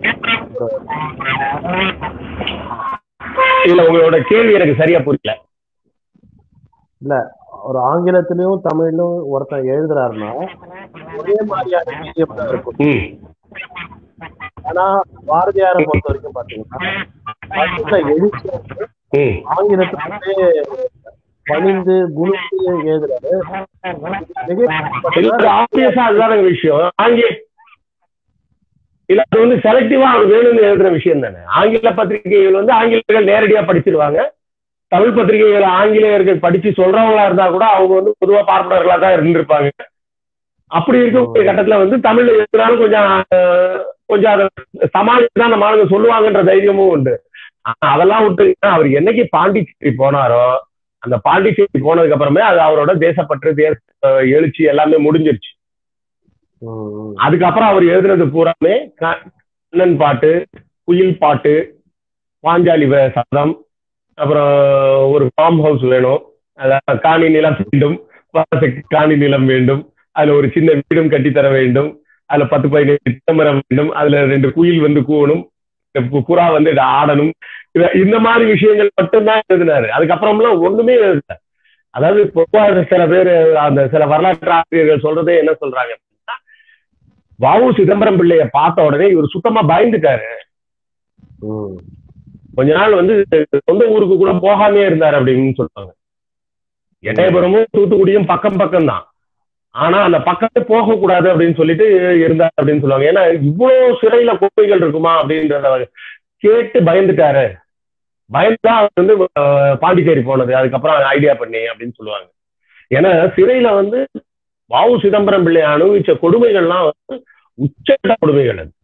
இல்ல உங்களோட கேள்வி எனக்கு சரியா புரியல. இல்ல ஒரு ஆங்கிலத்திலயும் தமிழ்லும் ஒருத்தன் எழுதுறாருன்னா ஒரே மாதிரியான விஷயம் தான் இருக்கும். ஆனா பாரதியாரை பொறுத்த வரைக்கும் பாத்தீங்கன்னா எழுச்சி ஆங்கிலத்திலே பணிந்து குணிந்து எழுதுறாரு. விஷயம் ஆங்கில இல்ல அது வந்து செலக்டிவா அவர் வேணும்னு எழுதுற விஷயம் தானே. ஆங்கில பத்திரிகைகள் வந்து ஆங்கிலேயர்கள் நேரடியா படிச்சிருவாங்க. தமிழ் பத்திரிகைகள் ஆங்கிலேயர்கள் படிச்சு சொல்றவங்களா இருந்தா கூட அவங்க வந்து பொதுவா பார்ப்பனர்களா தான் இருந்திருப்பாங்க. அப்படி இருக்கக்கூடிய கட்டத்துல வந்து தமிழ்ல எழுதினாலும் கொஞ்சம் கொஞ்சம் அதை சமாளிச்சுதான் அந்த மாணவர்கள் சொல்லுவாங்கன்ற தைரியமும் உண்டு. அதெல்லாம் விட்டு அவர் என்னைக்கு பாண்டிச்சேரி போனாரோ அந்த பாண்டிச்சேரி போனதுக்கு அப்புறமே அது அவரோட தேசப்பற்று தேச எழுச்சி எல்லாமே முடிஞ்சிருச்சு. அதுக்கப்புறம் அவர் எழுதுனது பூராமே கண்ணன் பாட்டு, குயில் பாட்டு, பாஞ்சாலி சதம், அப்புறம் ஒரு ஃபார்ம் ஹவுஸ் வேணும், அதாவது காணி நிலம் வேண்டும், காணி நிலம் வேண்டும், அதுல ஒரு சின்ன வீடும் கட்டித்தர வேண்டும், அதுல பத்து பதினஞ்சு சிதம்பரம் வேண்டும், அதுல ரெண்டு குயில் வந்து கூவணும், புறா வந்து ஆடணும், இந்த மாதிரி விஷயங்கள் மட்டும்தான் எழுதினாரு. அதுக்கப்புறம்லாம் ஒண்ணுமே எழுதல. அதாவது பொதுவாக சில பேர் அந்த சில வரலாற்று ஆசிரியர்கள் சொல்றதே என்ன சொல்றாங்க அப்படின்னா, வ.உ. சிதம்பரம் பிள்ளைய பார்த்த உடனே இவர் சுத்தமா பயந்துட்டாரு. கொஞ்ச நாள் வந்து சொந்த ஊருக்கு கூட போகாமே இருந்தாரு அப்படின்னு சொல்லுவாங்க. எட்டயபுரமும் தூத்துக்குடியும் பக்கம் பக்கம் தான், ஆனா அந்த பக்கமே போக கூடாது அப்படின்னு சொல்லிட்டு இருந்தாரு அப்படின்னு சொல்லுவாங்க. ஏன்னா இவ்வளவு சிறையில கோப்பைகள் இருக்குமா அப்படின்றத கேட்டு பயந்துட்டாரு. பயந்துதான் அவர் வந்து பாண்டிச்சேரி போனது, அதுக்கப்புறம் ஐடியா பண்ணி அப்படின்னு சொல்லுவாங்க. ஏன்னா சிறையில வந்து வ.உ. சிதம்பரம் பிள்ளை அனுபவிச்ச கொடுமைகள்லாம் வந்து உச்சட்ட கொடுமைகள். அது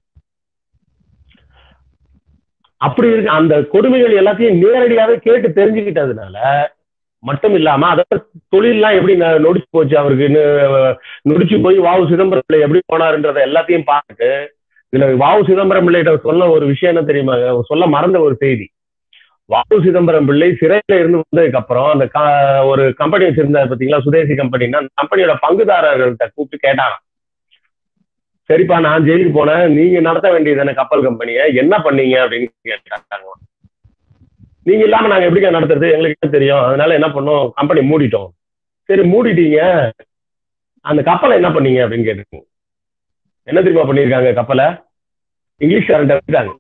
அப்படி இருக்கு. அந்த கொடுமைகள் எல்லாத்தையும் நேரடியாவே கேட்டு தெரிஞ்சுக்கிட்டதுனால மட்டும் இல்லாம அதாவது தொழிலெல்லாம் எப்படி நொடிச்சு போச்சு அவருக்கு, நொடிச்சு போய் வ.உ. சிதம்பரம் பிள்ளை எப்படி போனாருன்றத எல்லாத்தையும் பார்த்துட்டு இதுல வ.உ. சிதம்பரம் பிள்ளைகிட்ட சொன்ன ஒரு விஷயம் என்ன தெரியுமா, சொல்ல மறந்த ஒரு செய்தி. வ.உ. சிதம்பரம் பிள்ளை சிறையில இருந்து வந்ததுக்கு அப்புறம் அந்த ஒரு கம்பெனி வச்சிருந்தாரு பாத்தீங்களா, சுதேசி கம்பெனின்னா, அந்த கம்பெனியோட பங்குதாரர்கள்ட்ட கூப்பிட்டு கேட்டாராம், சரிப்பா நான் ஜெயிலுக்கு போனேன், நீங்க நடத்த வேண்டியது கப்பல் கம்பெனியை என்ன பண்ணீங்க அப்படின்னு கேட்டாங்க. நீங்க இல்லாம நாங்க எப்படிக்கா நடத்துறது, எங்களுக்கு தெரியும், அதனால என்ன பண்ணோம், கம்பெனி மூடிட்டோம். சரி மூடிட்டீங்க, அந்த கப்பலை என்ன பண்ணீங்க அப்படின்னு கேட்டுருக்கோம். என்ன தெரியுமா பண்ணிருக்காங்க, கப்பலை இங்கிலீஷ் காரண்ட வித்துட்டாங்க.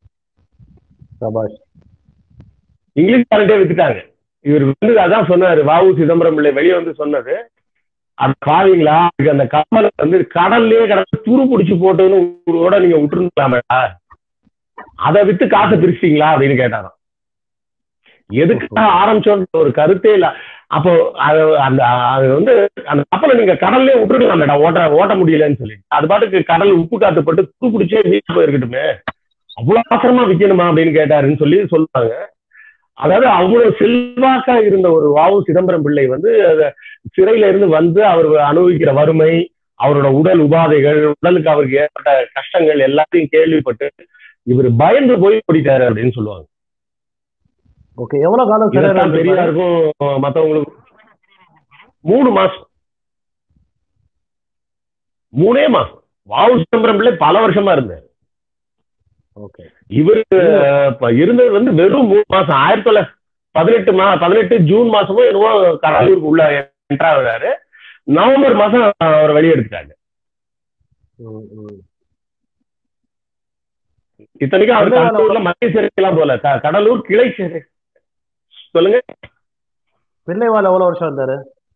இங்கிலீஷ் காரண்டே வித்துட்டாங்க. இவர் வந்து அதான் சொன்னாரு, வ.உ. சிதம்பரம் பிள்ளை வெளியே வந்து சொன்னது, அது பாவீங்களா, அந்த கப்பலை வந்து கடல்லே கடந்து துரு பிடிச்சு போட்டோன்னு கூட நீங்க விட்டுருக்கலாமேடா, அதை வித்து காசை பிரிச்சிட்டீங்களா அப்படின்னு கேட்டாராம். எதுக்காக ஆரம்பிச்சோன்ற ஒரு கருத்தே இல்ல. அப்போ அது அந்த அது வந்து அந்த கப்பலை நீங்க கடல்லே விட்டுருக்கலாமேடா, ஓட்ட ஓட்ட முடியலன்னு சொல்லி, அது பாட்டுக்கு கடல் உப்பு காத்து போட்டு துரு பிடிச்சே வீட்டு போயிருக்கட்டுமே, அவ்வளவு அவசரமா விற்கணுமா அப்படின்னு கேட்டாருன்னு சொல்லி சொல்றாங்க. அதாவது அவ்வளவு செல்வாக்கா இருந்த ஒரு வ.உ. சிதம்பரம் பிள்ளை வந்து சிறையில இருந்து வந்து அவர் அனுபவிக்கிற வறுமை, அவரோட உடல் உபாதைகள், உடலுக்கு அவருக்கு ஏற்பட்ட கஷ்டங்கள் எல்லாத்தையும் கேள்விப்பட்டு இவர் பயந்து போய் ஓடிட்டாரு அப்படின்னு சொல்லுவாங்க. ஓகே, எவ்வளவு காலம் இதெல்லாம் பெரியாருக்கும் மத்தவங்களுக்கு மூணு மாசம் மூணே மாசம் வ.உ. சிதம்பரம் பிள்ளை பல வருஷமா இருந்தார். இவரு இருந்தது வந்து வெறும் மூணு மாசம். ஆயிரத்தி தொள்ளாயிரத்தி பதினெட்டு மா பதினெட்டு ஜூன் மாசமும் என்னவோ கடலூருக்கு உள்ள என்ட்ரா ஆகுறாரு. நவம்பர் மாசம் அவர் வெளியெடுத்துட்டாங்க. இத்தனைக்கும் அவர் கடலூர்ல மத்திய சிறைக்கெல்லாம் போல, கடலூர் கிளை சிறை. சொல்லுங்க. பிள்ளைவாள் எவ்வளவு வருஷம் இருந்தாரு?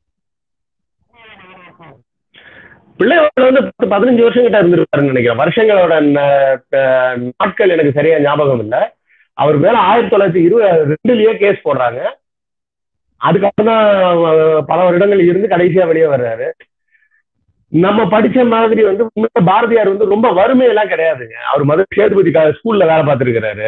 பிள்ளைவாள் வந்து பத்து பதினஞ்சு வருஷம் கிட்ட இருந்திருப்பாருன்னு நினைக்கிறேன். வருஷங்களோட நாட்கள் எனக்கு சரியா ஞாபகம் இல்லை. அவர் மேல ஆயிரத்தி தொள்ளாயிரத்தி இருபது ரெண்டுலயே கேஸ் போடுறாங்க. அதுக்கப்புறம் தான் பல வருடங்கள் இருந்து கடைசியா வெளியே வர்றாரு. நம்ம படிச்ச மாதிரி வந்து பாரதியார் வந்து ரொம்ப வறுமையெல்லாம் கிடையாதுங்க. அவர் மதுரை சேதுபதி ஸ்கூல்ல வேலை பார்த்திருக்கிறாரு.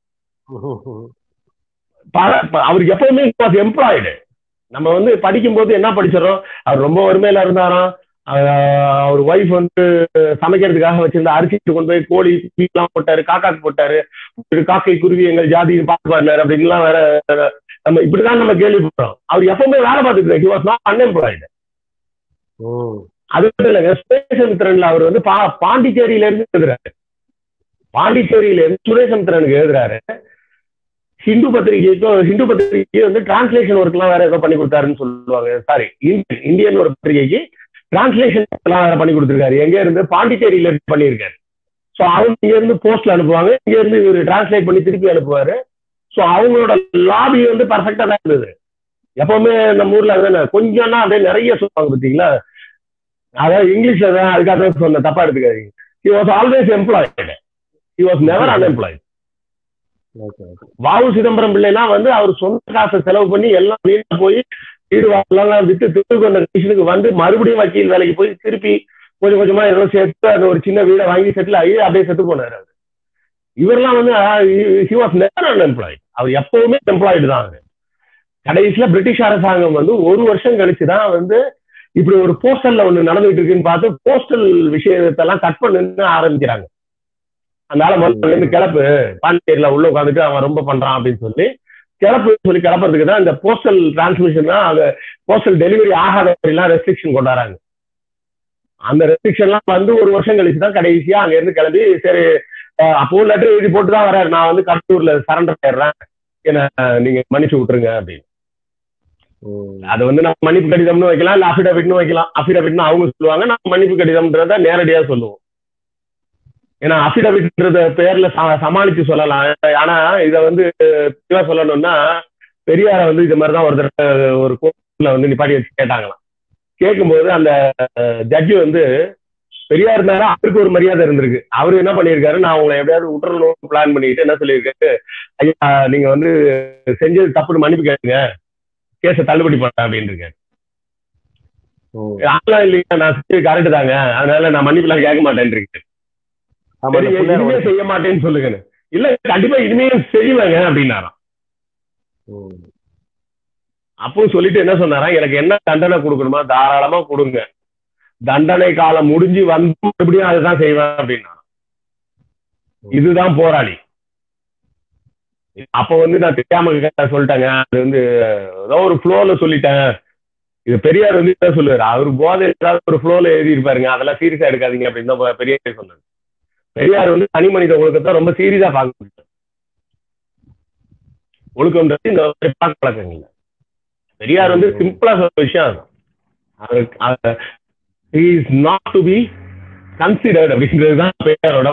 அவருக்கு எப்பவுமே எம்ப்ளாய்டு. நம்ம வந்து படிக்கும் போது என்ன படிச்சிடறோம், அவர் ரொம்ப வறுமையில இருந்தாராம், அவர் ஒய்ஃப் வந்து சமைக்கிறதுக்காக வச்சிருந்த அரிசி கொண்டு போய் கோழி எல்லாம் போட்டாரு, காக்காக்கு போட்டாரு, காக்கை குருவி எங்கள் ஜாதி பார்த்து பாருனாரு அப்படின்லாம் வேற நம்ம இப்படிதான் நம்ம கேள்விப்படுறோம். அவர் எப்பவுமே வேலை பார்த்துட்டு ஹி வாஸ் நாட் அன்எம்ப்ளாய்டு. அது மட்டும் இல்லைங்க, சுரேசமித்திரன்ல அவர் வந்து பா பாண்டிச்சேரியில இருந்து எழுதுறாரு. பாண்டிச்சேரியில இருந்து சுரேசமித்திரனுக்கு எழுதுறாரு. ஹிந்து பத்திரிகைக்கும் ஹிந்து பத்திரிகை வந்து டிரான்ஸ்லேஷன் ஒர்க் எல்லாம் வேற ஏதோ பண்ணி கொடுத்தாருன்னு சொல்லுவாங்க. சாரி, இந்தியன் ஒரு பத்திரிகைக்கு டிரான்ஸ்லேஷன் எல்லாம் வேற பண்ணி கொடுத்துருக்காரு. எங்க இருந்து பாண்டிச்சேரியில இருந்து பண்ணியிருக்காரு. ஸோ அவங்க இங்க இருந்து போஸ்ட்ல அனுப்புவாங்க, இங்க இருந்து இவர் டிரான்ஸ்லேட் பண்ணி திருப்பி அனுப்புவாரு. ஸோ அவங்களோட லாபி வந்து பர்ஃபெக்டா தான் இருந்தது. எப்பவுமே நம்ம ஊர்ல அதுதானே கொஞ்சம்னா அப்படியே நிறைய சொல்லுவாங்க பார்த்தீங்களா, அதாவது இங்கிலீஷ்ல தான், அதுக்காக தான் சொன்ன, தப்பா எடுத்துக்காதீங்க. He was always employed, he was never unemployed. V O. Chidambaram பிள்ளைனா வந்து அவர் சொந்த காசை செலவு பண்ணி எல்லாம் வீணா போய் வீடு வாங்கலாம் விட்டு திருப்பி அந்த கண்டிஷனுக்கு வந்து மறுபடியும் வக்கீல் வேலைக்கு போய் திருப்பி கொஞ்சம் கொஞ்சமா ஏதோ சேர்த்து அந்த ஒரு சின்ன வீடை வாங்கி செட்டில் ஆகி அப்படியே செத்து போனாரு அவர். இவரெல்லாம் வந்து ஹி வாஸ் நெவர் அன்எம்ப்ளாய்டு. அவர் எப்பவுமே எம்ப்ளாய்டு தான். கடைசியில பிரிட்டிஷ் அரசாங்கம் வந்து ஒரு வருஷம் கழிச்சுதான் வந்து இப்படி ஒரு போஸ்டல்ல ஒண்ணு நடந்துகிட்டு இருக்குன்னு பார்த்து போஸ்டல் விஷயத்தெல்லாம் கட் பண்ணு ஆரம்பிக்கிறாங்க. அதனால முதல்ல இருந்து கிளப்பு பாண்டிச்சேரியில உள்ள உட்காந்துட்டு அவன் ரொம்ப பண்றான் அப்படின்னு சொல்லி கிளப்பு சொல்லி கிளப்புறதுக்கு தான் இந்த போஸ்டல் டிரான்ஸ்மிஷன் தான் அந்த போஸ்டல் டெலிவரி ஆகாத எல்லாம் ரெஸ்ட்ரிக்ஷன் கொண்டாடுறாங்க. அந்த ரெஸ்ட்ரிக்ஷன்லாம் வந்து ஒரு வருஷம் கழிச்சு தான் கடைசியா அங்க இருந்து கிளம்பி சரி அப்போ லெட்டர் எழுதி போட்டு தான் வர்றாரு, நான் வந்து கடலூர்ல சரண்டர் ஆயிடுறேன், என்ன நீங்க மன்னிச்சு விட்டுருங்க அப்படின்னு. அது வந்து நம்ம மன்னிப்பு கடிதம்னு வைக்கலாம், இல்ல அஃபிடவிட்னு வைக்கலாம். அஃபிடவிட்னு அவங்க சொல்லுவாங்க, நம்ம மன்னிப்பு கடிதம்ன்றத நேரடியா சொல்லுவோம். ஏன்னா அஃபிடவிட்ன்றத பேர்ல சமாளிச்சு சொல்லலாம். ஆனா இதை வந்து தெளிவா சொல்லணும்னா பெரியார வந்து இது மாதிரிதான் ஒரு தடவை ஒரு கோர்ட்ல வந்து நிப்பாட்டி வச்சு கேட்டாங்களாம். கேட்கும்போது அந்த ஜட்ஜி வந்து பெரியார் மேல அவருக்கு ஒரு மரியாதை இருந்திருக்கு. அவரு என்ன பண்ணியிருக்காரு, நான் உங்களை எப்படியாவது விட்டுறணும் பிளான் பண்ணிட்டு என்ன சொல்லியிருக்காரு, ஐயா நீங்க வந்து செஞ்சது தப்புன்னு மன்னிப்பு கேளுங்க, கேஸை தள்ளுபடி பண்ண அப்படின்னு இருக்காரு. அதெல்லாம் இல்லையா, நான் செஞ்சது கரெக்டு தாங்க, அதனால நான் மன்னிப்புலாம் கேட்க மாட்டேன்னு இருக்கேன். இனிமே செய்ய மாட்டேன்னு சொல்லுங்க. இல்ல கண்டிப்பா இனிமே செய்வாங்க அப்படின்னாராம். அப்போ சொல்லிட்டு என்ன சொன்னாரா, எனக்கு என்ன தண்டனை கொடுக்கணுமா தாராளமா கொடுங்க, தண்டனை காலம் முடிஞ்சு வந்து மறுபடியும் அதுதான் செய்வேன் அப்படின்னா. இதுதான் போராளி. அப்ப வந்து நான் தெரியாம சொல்லிட்டேங்க, அது வந்து ஏதோ ஒரு ஃப்ளோல சொல்லிட்டேன். இது பெரியார் வந்து என்ன சொல்லுவாரு, அவரு போதை ஏதாவது ஒரு ஃப்ளோல எழுதி இருப்பாருங்க, அதெல்லாம் சீரியஸா எடுக்காதீங்க அப்படின்னு தான் பெரியார் சொன்னாரு. பெரியார் வந்து தனி மனித ஒழுக்கத்தை ரொம்ப சீரியஸா பார்க்க ஒழுக்கம்ன்றது இந்த பழக்க வழக்கங்கள். பெரியார் வந்து சிம்பிளா சொல்ற விஷயம் அது he is not to be considered அப்படின்றதுதான் பெரியாரோட.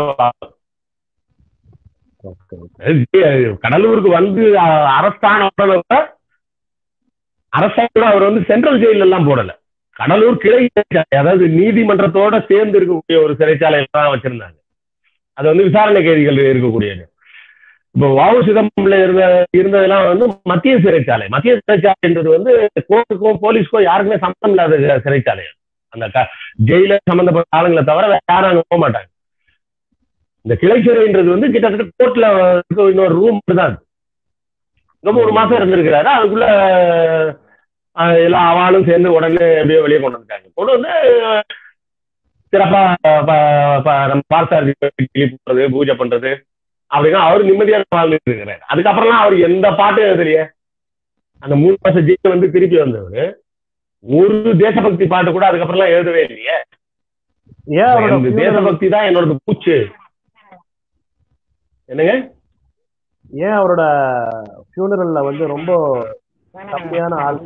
கடலூருக்கு வந்து அரசான உடனே அரசாங்க அவர் வந்து சென்ட்ரல் ஜெயில எல்லாம் போடல, கடலூர் கிளை அதாவது நீதிமன்றத்தோட சேர்ந்து இருக்கக்கூடிய ஒரு சிறைச்சாலையில தான் வச்சிருந்தாங்க. அது வந்து விசாரணை கைதிகள் இருக்கக்கூடியது. இப்போ வாவு சிதம்பரம்ல இருந்த இருந்ததெல்லாம் வந்து மத்திய சிறைச்சாலை. மத்திய சிறைச்சாலைன்றது வந்து கோர்ட்டுக்கும் போலீஸ்க்கும் யாருக்குமே சம்பந்தம் இல்லாத சிறைச்சாலை. அந்த ஜெயில சம்பந்தப்பட்ட ஆளுங்களை தவிர வேற யாரும் அங்க போக மாட்டாங்க. இந்த கிளை சிறைன்றது வந்து கிட்டத்தட்ட கோர்ட்ல இன்னொரு ரூம் தான். ரொம்ப ஒரு மாசம் இருந்திருக்கிறாரு. அதுக்குள்ள எல்லா அவளும் சேர்ந்து உடனே எப்படியோ வெளியே கொண்டு வந்துட்டாங்க. கொண்டு வந்து சிறப்பா நம்ம பார்த்தாரு போடுறது பூஜை பண்றது அப்படின்னா அவரு நிம்மதியாக வாழ்ந்துட்டு இருக்கிறாரு. அதுக்கப்புறம்லாம் அவர் எந்த பாட்டும் எழுதலையே. அந்த மூணு மாசம் ஜெயில வந்து திருப்பி வந்தவர் ஒரு தேசபக்தி பாட்டு கூட அதுக்கப்புறம்லாம் எழுதவே இல்லையே. ஏன் தேசபக்தி தான் என்னோட பூச்சு. என்னங்க, ஏன் அவரோட ஃபியூனரல்ல வந்து ரொம்ப கம்மியான ஆள்?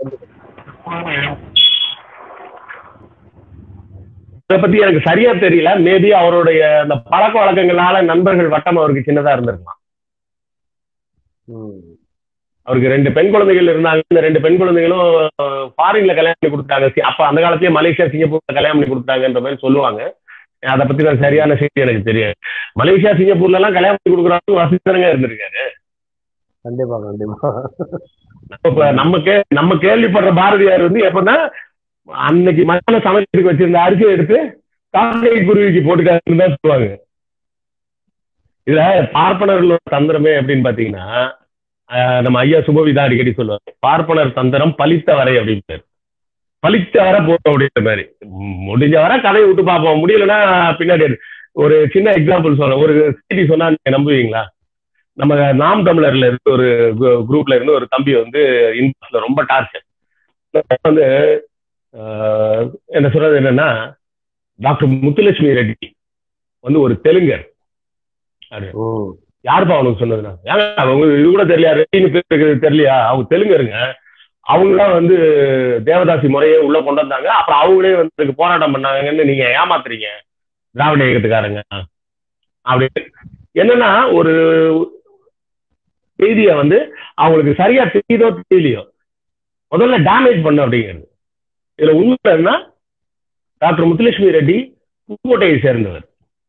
அதை பத்தி எனக்கு சரியா தெரியல. மேபி அவருடைய அந்த பழக்க வழக்கங்களால நண்பர்கள் வட்டம் அவருக்கு சின்னதா இருந்திருக்கலாம். அவருக்கு ரெண்டு பெண் குழந்தைகள் இருந்தாங்க. இந்த ரெண்டு பெண் குழந்தைகளும் ஃபாரின்ல கல்யாணம் பண்ணி கொடுத்தாங்க. அப்ப அந்த காலத்திலேயே மலேசியா சிங்கப்பூர்ல கல்யாணம் பண்ணி கொடுத்தாங்கன்ற மாதிரி சொல்லுவாங்க. அதை பத்தி நான் சரியான செய்தி எனக்கு தெரியாது. மலேசியா சிங்கப்பூர்ல எல்லாம் கல்யாணம் பண்ணி கொடுக்குறாங்க வசதிங்க இருந்திருக்காரு. கண்டிப்பா கண்டிப்பா. நம்ம கே நம்ம கேள்விப்படுற பாரதியார் வந்து எப்பன்னா அன்னைக்கு மக்களை சமைக்கிறதுக்கு வச்சிருந்த அரிசியை எடுத்து காக்கை குருவிக்கு போட்டுக்காருன்னு தான் சொல்லுவாங்க. இதுல பார்ப்பனர்களோட தந்திரமே அப்படின்னு பாத்தீங்கன்னா நம்ம ஐயா சுபவி தான் அடிக்கடி சொல்லுவாங்க, பார்ப்பனர் தந்திரம் பலித்த வரை அப்படின்னு. பலித்த வர போறோம் அப்படின்ற மாதிரி முடிஞ்ச வர கதையை விட்டு பார்ப்போம், முடியலன்னா பின்னாடி. ஒரு சின்ன எக்ஸாம்பிள் சொல்றேன். ஒரு செய்தி சொன்னா நீங்க நம்புவீங்களா? நம்ம நாம் தமிழர்ல இருந்து ஒரு குரூப்ல இருந்து ஒரு தம்பி வந்து இன்பாக்ஸ்ல ரொம்ப டார்ச்சர் வந்து என்ன சொல்றது என்னன்னா, டாக்டர் முத்துலட்சுமி ரெட்டி வந்து ஒரு தெலுங்கர். யாருப்பா அவனுக்கு சொன்னதுன்னா, ஏங்க அவங்க இது கூட தெரியலையா, ரெட்டின்னு பேர் தெரியலையா? அவங்க தெலுங்கருங்க. அவங்களாம் வந்து தேவதாசி முறையே உள்ள கொண்டு வந்தாங்க. அப்புறம் அவங்களே வந்து போராட்டம் பண்ணாங்கன்னு நீங்க ஏமாத்துறீங்க திராவிட இயக்கத்துக்காரங்க அப்படின்னு. என்னன்னா ஒரு செய்திய வந்து அவங்களுக்கு சரியா தெரியுதோ தெரியலையோ முதல்ல டேமேஜ் பண்ண அப்படிங்கிறது. இதுல உண்மை என்ன, டாக்டர் முத்துலட்சுமி ரெட்டி புதுக்கோட்டையை சேர்ந்தவர்.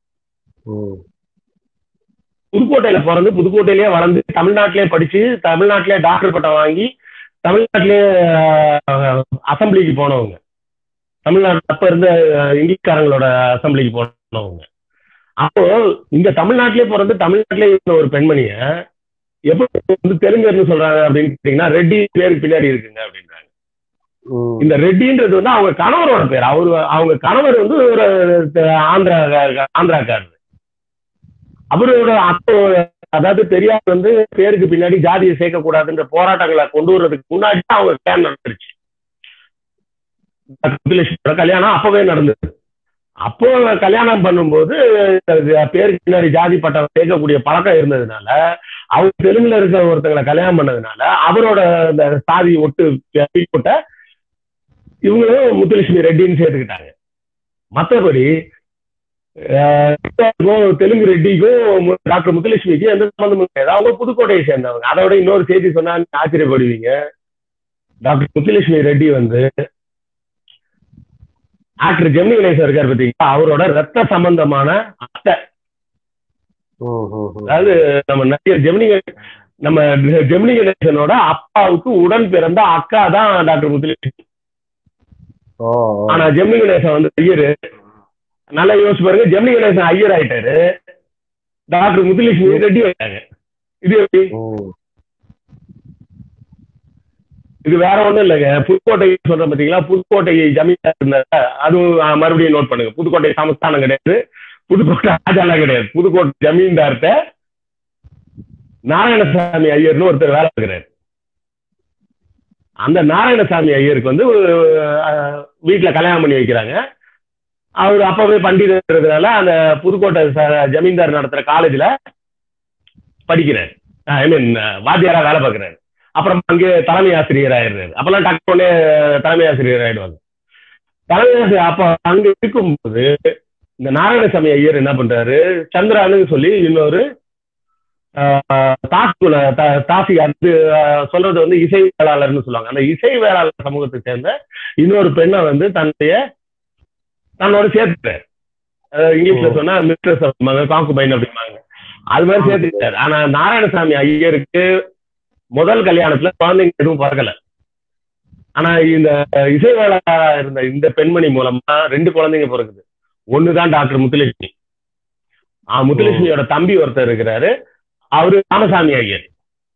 புதுக்கோட்டையில பிறந்து புதுக்கோட்டையிலேயே வளர்ந்து தமிழ்நாட்டிலேயே படிச்சு தமிழ்நாட்டிலேயே டாக்டர் பட்டம் வாங்கி தமிழ்நாட்டிலேயே அசம்பிளிக்கு போனவங்க. தமிழ்நாட்டு அப்ப இருந்த இங்கிலீஷ்காரங்களோட அசம்பிளிக்கு போனவங்க. அப்போ இங்க தமிழ்நாட்டிலேயே பிறந்து தமிழ்நாட்டிலேயே இருந்த ஒரு பெண்மணிய எப்படி வந்து தெலுங்கர்னு சொல்றாங்க அப்படின்னு கேட்டீங்கன்னா, ரெட்டி பேருக்கு பின்னாடி இருக்குங்க அப்படின்றாங்க. இந்த ரெட்டின்றது வந்து அவங்க கணவரோட பேர். அவரு அவங்க கணவர் வந்து ஒரு ஆந்திரா ஆந்திராக்காரர். அவரோட அப்போ அதாவது பெரியார் வந்து பேருக்கு பின்னாடி ஜாதியை சேர்க்கக்கூடாதுன்ற போராட்டங்களை கொண்டு வர்றதுக்கு முன்னாடி தான் அவங்க கல்யாணம் நடந்துருச்சு. முத்துலட்சுமியோட கல்யாணம் அப்பவே நடந்தது. அப்போ கல்யாணம் பண்ணும்போது பேருக்கு பின்னாடி ஜாதி பட்டம் சேர்க்கக்கூடிய பழக்கம் இருந்ததுனால, அவங்க தெலுங்குல இருக்கிற ஒருத்தங்களை கல்யாணம் பண்ணதுனால அவரோட இந்த சாதி ஒட்டு போட்ட இவங்களும் முத்துலட்சுமி ரெட்டின்னு சேர்த்துக்கிட்டாங்க. மற்றபடி தெலுங்கு ரெட்டிக்கும் டாக்டர் முத்துலட்சுமிக்கும் எந்த சம்பந்தமும் கிடையாது. அவங்க புதுக்கோட்டையை சேர்ந்தவங்க. அதை விட இன்னொரு செய்தி சொன்னா ஆச்சரியப்படுவீங்க. டாக்டர் முத்துலட்சுமி ரெட்டி வந்து ஆக்டர் ஜெமினி கணேசன் இருக்காரு பார்த்தீங்களா, அவரோட ரத்த சம்பந்தமான அத்தை. அதாவது நம்ம நடிகர் ஜெமினி நம்ம ஜெமினி கணேசனோட அப்பாவுக்கு உடன் பிறந்த அக்கா தான் டாக்டர் முத்துலட்சுமி. ஆனா ஜெமினி கணேசன் வந்து ஐயரு, நல்லா யோசிச்சு பாருங்க, ஜெமினி கணேசன் ஐயர் ஆயிட்டாரு, டாக்டர் முத்துலட்சுமி ரெட்டி ஆயிட்டாங்க. இது எப்படி? இது வேற ஒண்ணும் இல்லைங்க. புதுக்கோட்டை சொல்ற பாத்தீங்களா, புதுக்கோட்டை ஜமீன்தார் இருந்தா அதுவும் மறுபடியும் நோட் பண்ணுங்க. புதுக்கோட்டை சமஸ்தானம் கிடையாது, புதுக்கோட்டை ராஜாலாம் கிடையாது. புதுக்கோட்டை ஜமீன்தார்ட்ட நாராயணசாமி ஐயர்னு ஒருத்தர் வேலை இருக்கிறார். அந்த நாராயணசாமி ஐயருக்கு வந்து வீட்டுல கல்யாணம் பண்ணி வைக்கிறாங்க. அவர் அப்பவே பண்டிதர்ன்றதுனால அந்த புதுக்கோட்டை ஜமீன்தார் நடத்துற காலேஜ்ல படிக்கிறார். ஐ மீன் வாத்தியாரா வேலை பார்க்கிறாரு. அப்புறம் அங்கே தலைமை ஆசிரியர் ஆயிடுறாரு. அப்பெல்லாம் டக்குனே தலைமை ஆசிரியர் ஆயிடுவாங்க. தலைமை ஆசிரியர் அப்ப அங்க இருக்கும்போது இந்த நாராயணசாமி ஐயர் என்ன பண்றாரு, சந்திரான்னு சொல்லி இன்னொரு தாக்குல தாசி அது சொல்றது வந்து இசை வேளாளர்னு சொல்லுவாங்க. அந்த இசை வேளாளர் சமூகத்தை சேர்ந்த இன்னொரு பெண்ணை வந்து தன்னுடைய தன்னோட சேர்த்துட்டாரு. இங்கிலீஷ்ல சொன்னா மிஸ்ட்ரஸ் அப்படிம்பாங்க, காங்குபைன் அப்படிம்பாங்க. அது மாதிரி சேர்த்துக்கிட்டாரு. ஆனா நாராயணசாமி ஐயருக்கு முதல் கல்யாணத்துல குழந்தைங்க எதுவும் பிறக்கல. ஆனா இந்த இசை வேளாளரா இருந்த இந்த பெண்மணி மூலமா ரெண்டு குழந்தைங்க பிறகுது. ஒண்ணுதான் டாக்டர் முத்துலட்சுமி. ஆஹ் முத்துலட்சுமியோட தம்பி ஒருத்தர் இருக்கிறாரு, அவரு ராமசாமி ஐயர்.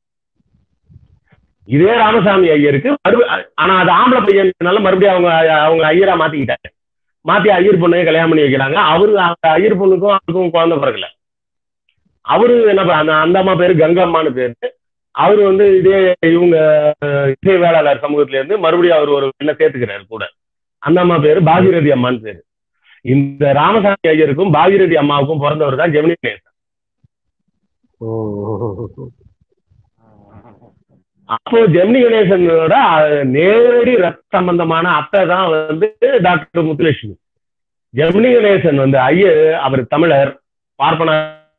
இதே ராமசாமி ஐயருக்கு மறுப ஆனா அது ஆம்பளை பையனால மறுபடியும் அவங்க அவங்க ஐயரா மாத்திக்கிட்டாங்க. மாத்தி ஐயர் பொண்ணையே கல்யாணம் பண்ணி வைக்கிறாங்க. அவரு ஐயர் பொண்ணுக்கும் அவருக்கும் குழந்தை பிறக்கல. அவரு என்ன அந்த அந்த அம்மா பேரு கங்கம்மான்னு பேரு. அவரு வந்து இதே இவங்க இசை வேளாளர் சமூகத்துல இருந்து மறுபடியும் அவர் ஒரு பெண்ணை சேர்த்துக்கிறாரு கூட. அந்த அம்மா பேரு பாகிரதி அம்மான்னு பேரு. இந்த ராமசாமி ஐயருக்கும் பாகிரதி அம்மாவுக்கும் பிறந்தவர் தான் ஜெமினி கணேசன். அப்போ ஜெமினி கணேசனோட நேரடி ரத்த சம்பந்தமான அத்தை தான் வந்து டாக்டர் முத்துலட்சுமி. ஜெமினி கணேசன் வந்து ஐயர், அவர் தமிழர், பார்ப்பன.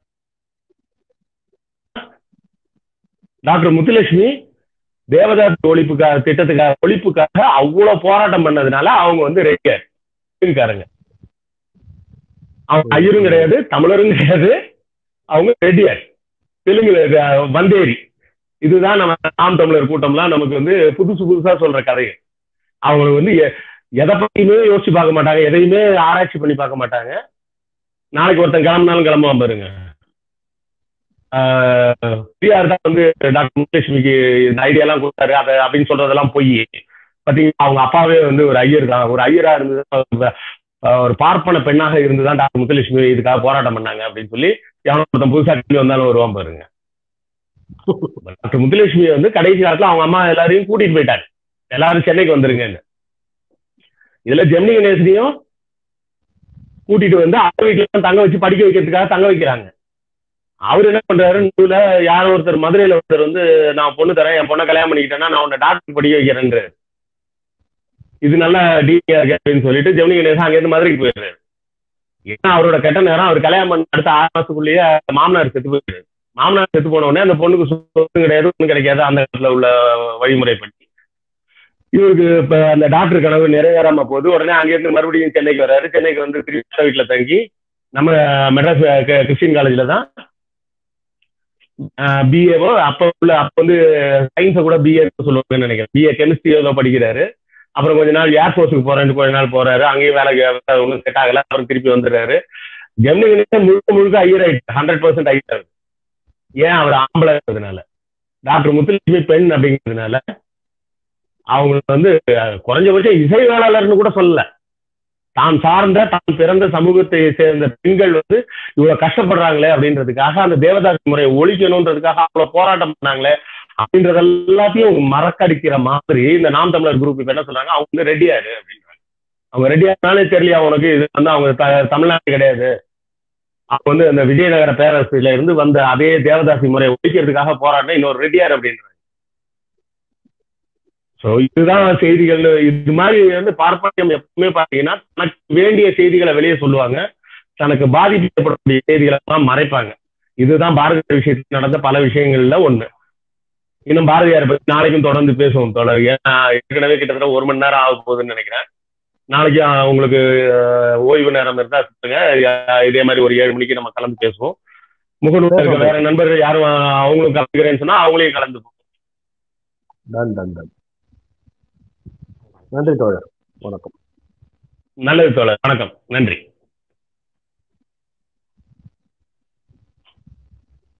டாக்டர் முத்துலட்சுமி தேவதாஸ் ஒழிப்புக்காக திட்டத்துக்காக ஒழிப்புக்காக அவ்வளவு போராட்டம் பண்ணதுனால அவங்க வந்து ரெட்டியாருங்க. அவங்க ஐயரும் கிடையாது, தமிழரும் கிடையாது, அவங்க ரெட்டியார், தெலுங்கு வந்தேரி. இதுதான் நம்ம நாம் தமிழர் கூட்டம்லாம் நமக்கு வந்து புதுசு புதுசா சொல்ற கதைகள். அவங்களுக்கு வந்து எதை பத்தியுமே யோசிச்சு பார்க்க மாட்டாங்க, எதையுமே ஆராய்ச்சி பண்ணி பார்க்க மாட்டாங்க. நாளைக்கு ஒருத்தன் கிளம்பினாலும் கிளம்புவான் பாருங்க. பெரியார் தான் வந்து டாக்டர் முத்துலட்சுமிக்கு இந்த ஐடியா எல்லாம் கொடுத்தாரு அதை அப்படின்னு சொல்றதெல்லாம் போய் பாத்தீங்கன்னா அவங்க அப்பாவே வந்து ஒரு ஐயர் தான். ஒரு ஐயரா இருந்து ஒரு பார்ப்பன பெண்ணாக இருந்துதான் டாக்டர் முத்துலட்சுமி இதுக்காக போராட்டம் பண்ணாங்க அப்படின்னு சொல்லி எவனோ ஒருத்தன் புதுசா கேள்வி வந்தாலும் வருவான் பாருங்க. டாக்டர் முத்துலட்சுமி வந்து கடைசி காலத்துல அவங்க அம்மா எல்லாரையும் கூட்டிட்டு போயிட்டாங்க, எல்லாரும் சென்னைக்கு வந்துருங்கன்னு. இதுல ஜெமினி கணேசனையும் கூட்டிட்டு வந்து அவங்க வீட்டுல தங்க வச்சு படிக்க வைக்கிறதுக்காக தங்க வைக்கிறாங்க. அவர் என்ன பண்றாரு, நடுவுல யாரோ ஒருத்தர் மதுரையில ஒருத்தர் வந்து நான் பொண்ணு தரேன், என் பொண்ணை கல்யாணம் பண்ணிக்கிட்டேன்னா நான் உன்னை டாக்டர் படிக்க வைக்கிறேன், இது நல்லா டீனியா இருக்கு அப்படின்னு சொல்லிட்டு ஜெமினி கணேசன் அங்கேருந்து மதுரைக்கு போயிடுறாரு. ஏன்னா அவரோட கெட்ட நேரம், அவர் கல்யாணம் பண்ண அடுத்த ஆறு மாசத்துக்குள்ளேயே மாமனார் செத்து போயிடுறாரு. மாமனார் செத்து போன உடனே அந்த பொண்ணுக்கு சொத்து கிடையாது, ஒன்றும் கிடைக்காது அந்த இடத்துல உள்ள வழிமுறைப்படி. இவருக்கு இப்ப அந்த டாக்டர் கனவு நிறைவேறாம போகுது. உடனே அங்கேருந்து மறுபடியும் சென்னைக்கு வர்றாரு. சென்னைக்கு வந்து திருப்பி வீட்டுல தங்கி நம்ம மெட்ராஸ் கிறிஸ்டின் காலேஜ்ல தான் பிஏவோ அப்ப உள்ள அப்ப வந்து சயின்ஸை கூட பிஏ சொல்லுவாங்கன்னு நினைக்கிறேன். பிஏ கெமிஸ்ட்ரி ஏதோ படிக்கிறாரு. அப்புறம் கொஞ்ச நாள் ஏர்ஃபோர்ஸுக்கு போறேன்னு கொஞ்ச நாள் போறாரு. அங்கேயும் வேலைக்கு ஒன்றும் செட் ஆகல. அப்புறம் திருப்பி வந்துடுறாரு. ஜெமினி கணேசன் முழுக்க முழுக்க ஐயர் ஆயிட்டு ஹண்ட்ரட் பர்சன்ட் ஐயர். ஏன்? அவர் ஆம்பளை இருக்கிறதுனால. டாக்டர் முத்துலட்சுமி பெண் அப்படிங்கிறதுனால அவங்களுக்கு வந்து குறைஞ்சபட்சம் இசை வேளாளர்னு கூட சொல்லல. தான் சார்ந்த தான் பிறந்த சமூகத்தை சேர்ந்த பெண்கள் வந்து இவ்வளவு கஷ்டப்படுறாங்களே அப்படின்றதுக்காக அந்த தேவதாசி முறையை ஒழிக்கணும்ன்றதுக்காக அவ்வளவு போராட்டம் பண்ணாங்களே அப்படின்றது எல்லாத்தையும் மறக்கடிக்கிற மாதிரி இந்த நாம் தமிழர் குரூப் இப்ப என்ன சொல்றாங்க, அவங்க வந்து ரெடியாரு அப்படின்றாங்க. அவங்க ரெடியானாலே தெரியலையா உனக்கு, இது வந்து அவங்க தமிழ்நாடு கிடையாது, அவங்க வந்து அந்த விஜயநகர பேரரசுல இருந்து வந்த அதே தேவதாசி முறையை ஒழிக்கிறதுக்காக போராட்டம் இன்னொரு ரெடியார் அப்படின்றாங்க. சோ இதுதான் செய்திகள். இது மாதிரி வந்து பார்ப்பனியம் எப்பவுமே பாத்தீங்கன்னா தனக்கு வேண்டிய செய்திகளை வெளியே சொல்லுவாங்க, தனக்கு பாதிக்கப்படக்கூடிய செய்திகளை எல்லாம் மறைப்பாங்க. இதுதான் பாரதியார் விஷயத்தில் நடந்த பல விஷயங்கள்ல ஒண்ணு. இன்னும் பாரதியார் பத்தி நாளைக்கும் தொடர்ந்து பேசுவோம் தொடர். ஏன்னா ஏற்கனவே கிட்டத்தட்ட ஒரு மணி நேரம் ஆக போகுதுன்னு நினைக்கிறேன். நாளைக்கு உங்களுக்கு ஓய்வு நேரம் இருந்தா சொல்லுங்க, இதே மாதிரி ஒரு ஏழு மணிக்கு நம்ம கலந்து பேசுவோம். முகநூல் இருக்க வேற நண்பர்கள் யாரும் அவங்களும் கலந்துக்கிறேன்னு சொன்னா அவங்களையும் கலந்துப்போம். Done done done. நன்றி தோழர், வணக்கம். நல்லது தோழர், வணக்கம், நன்றி.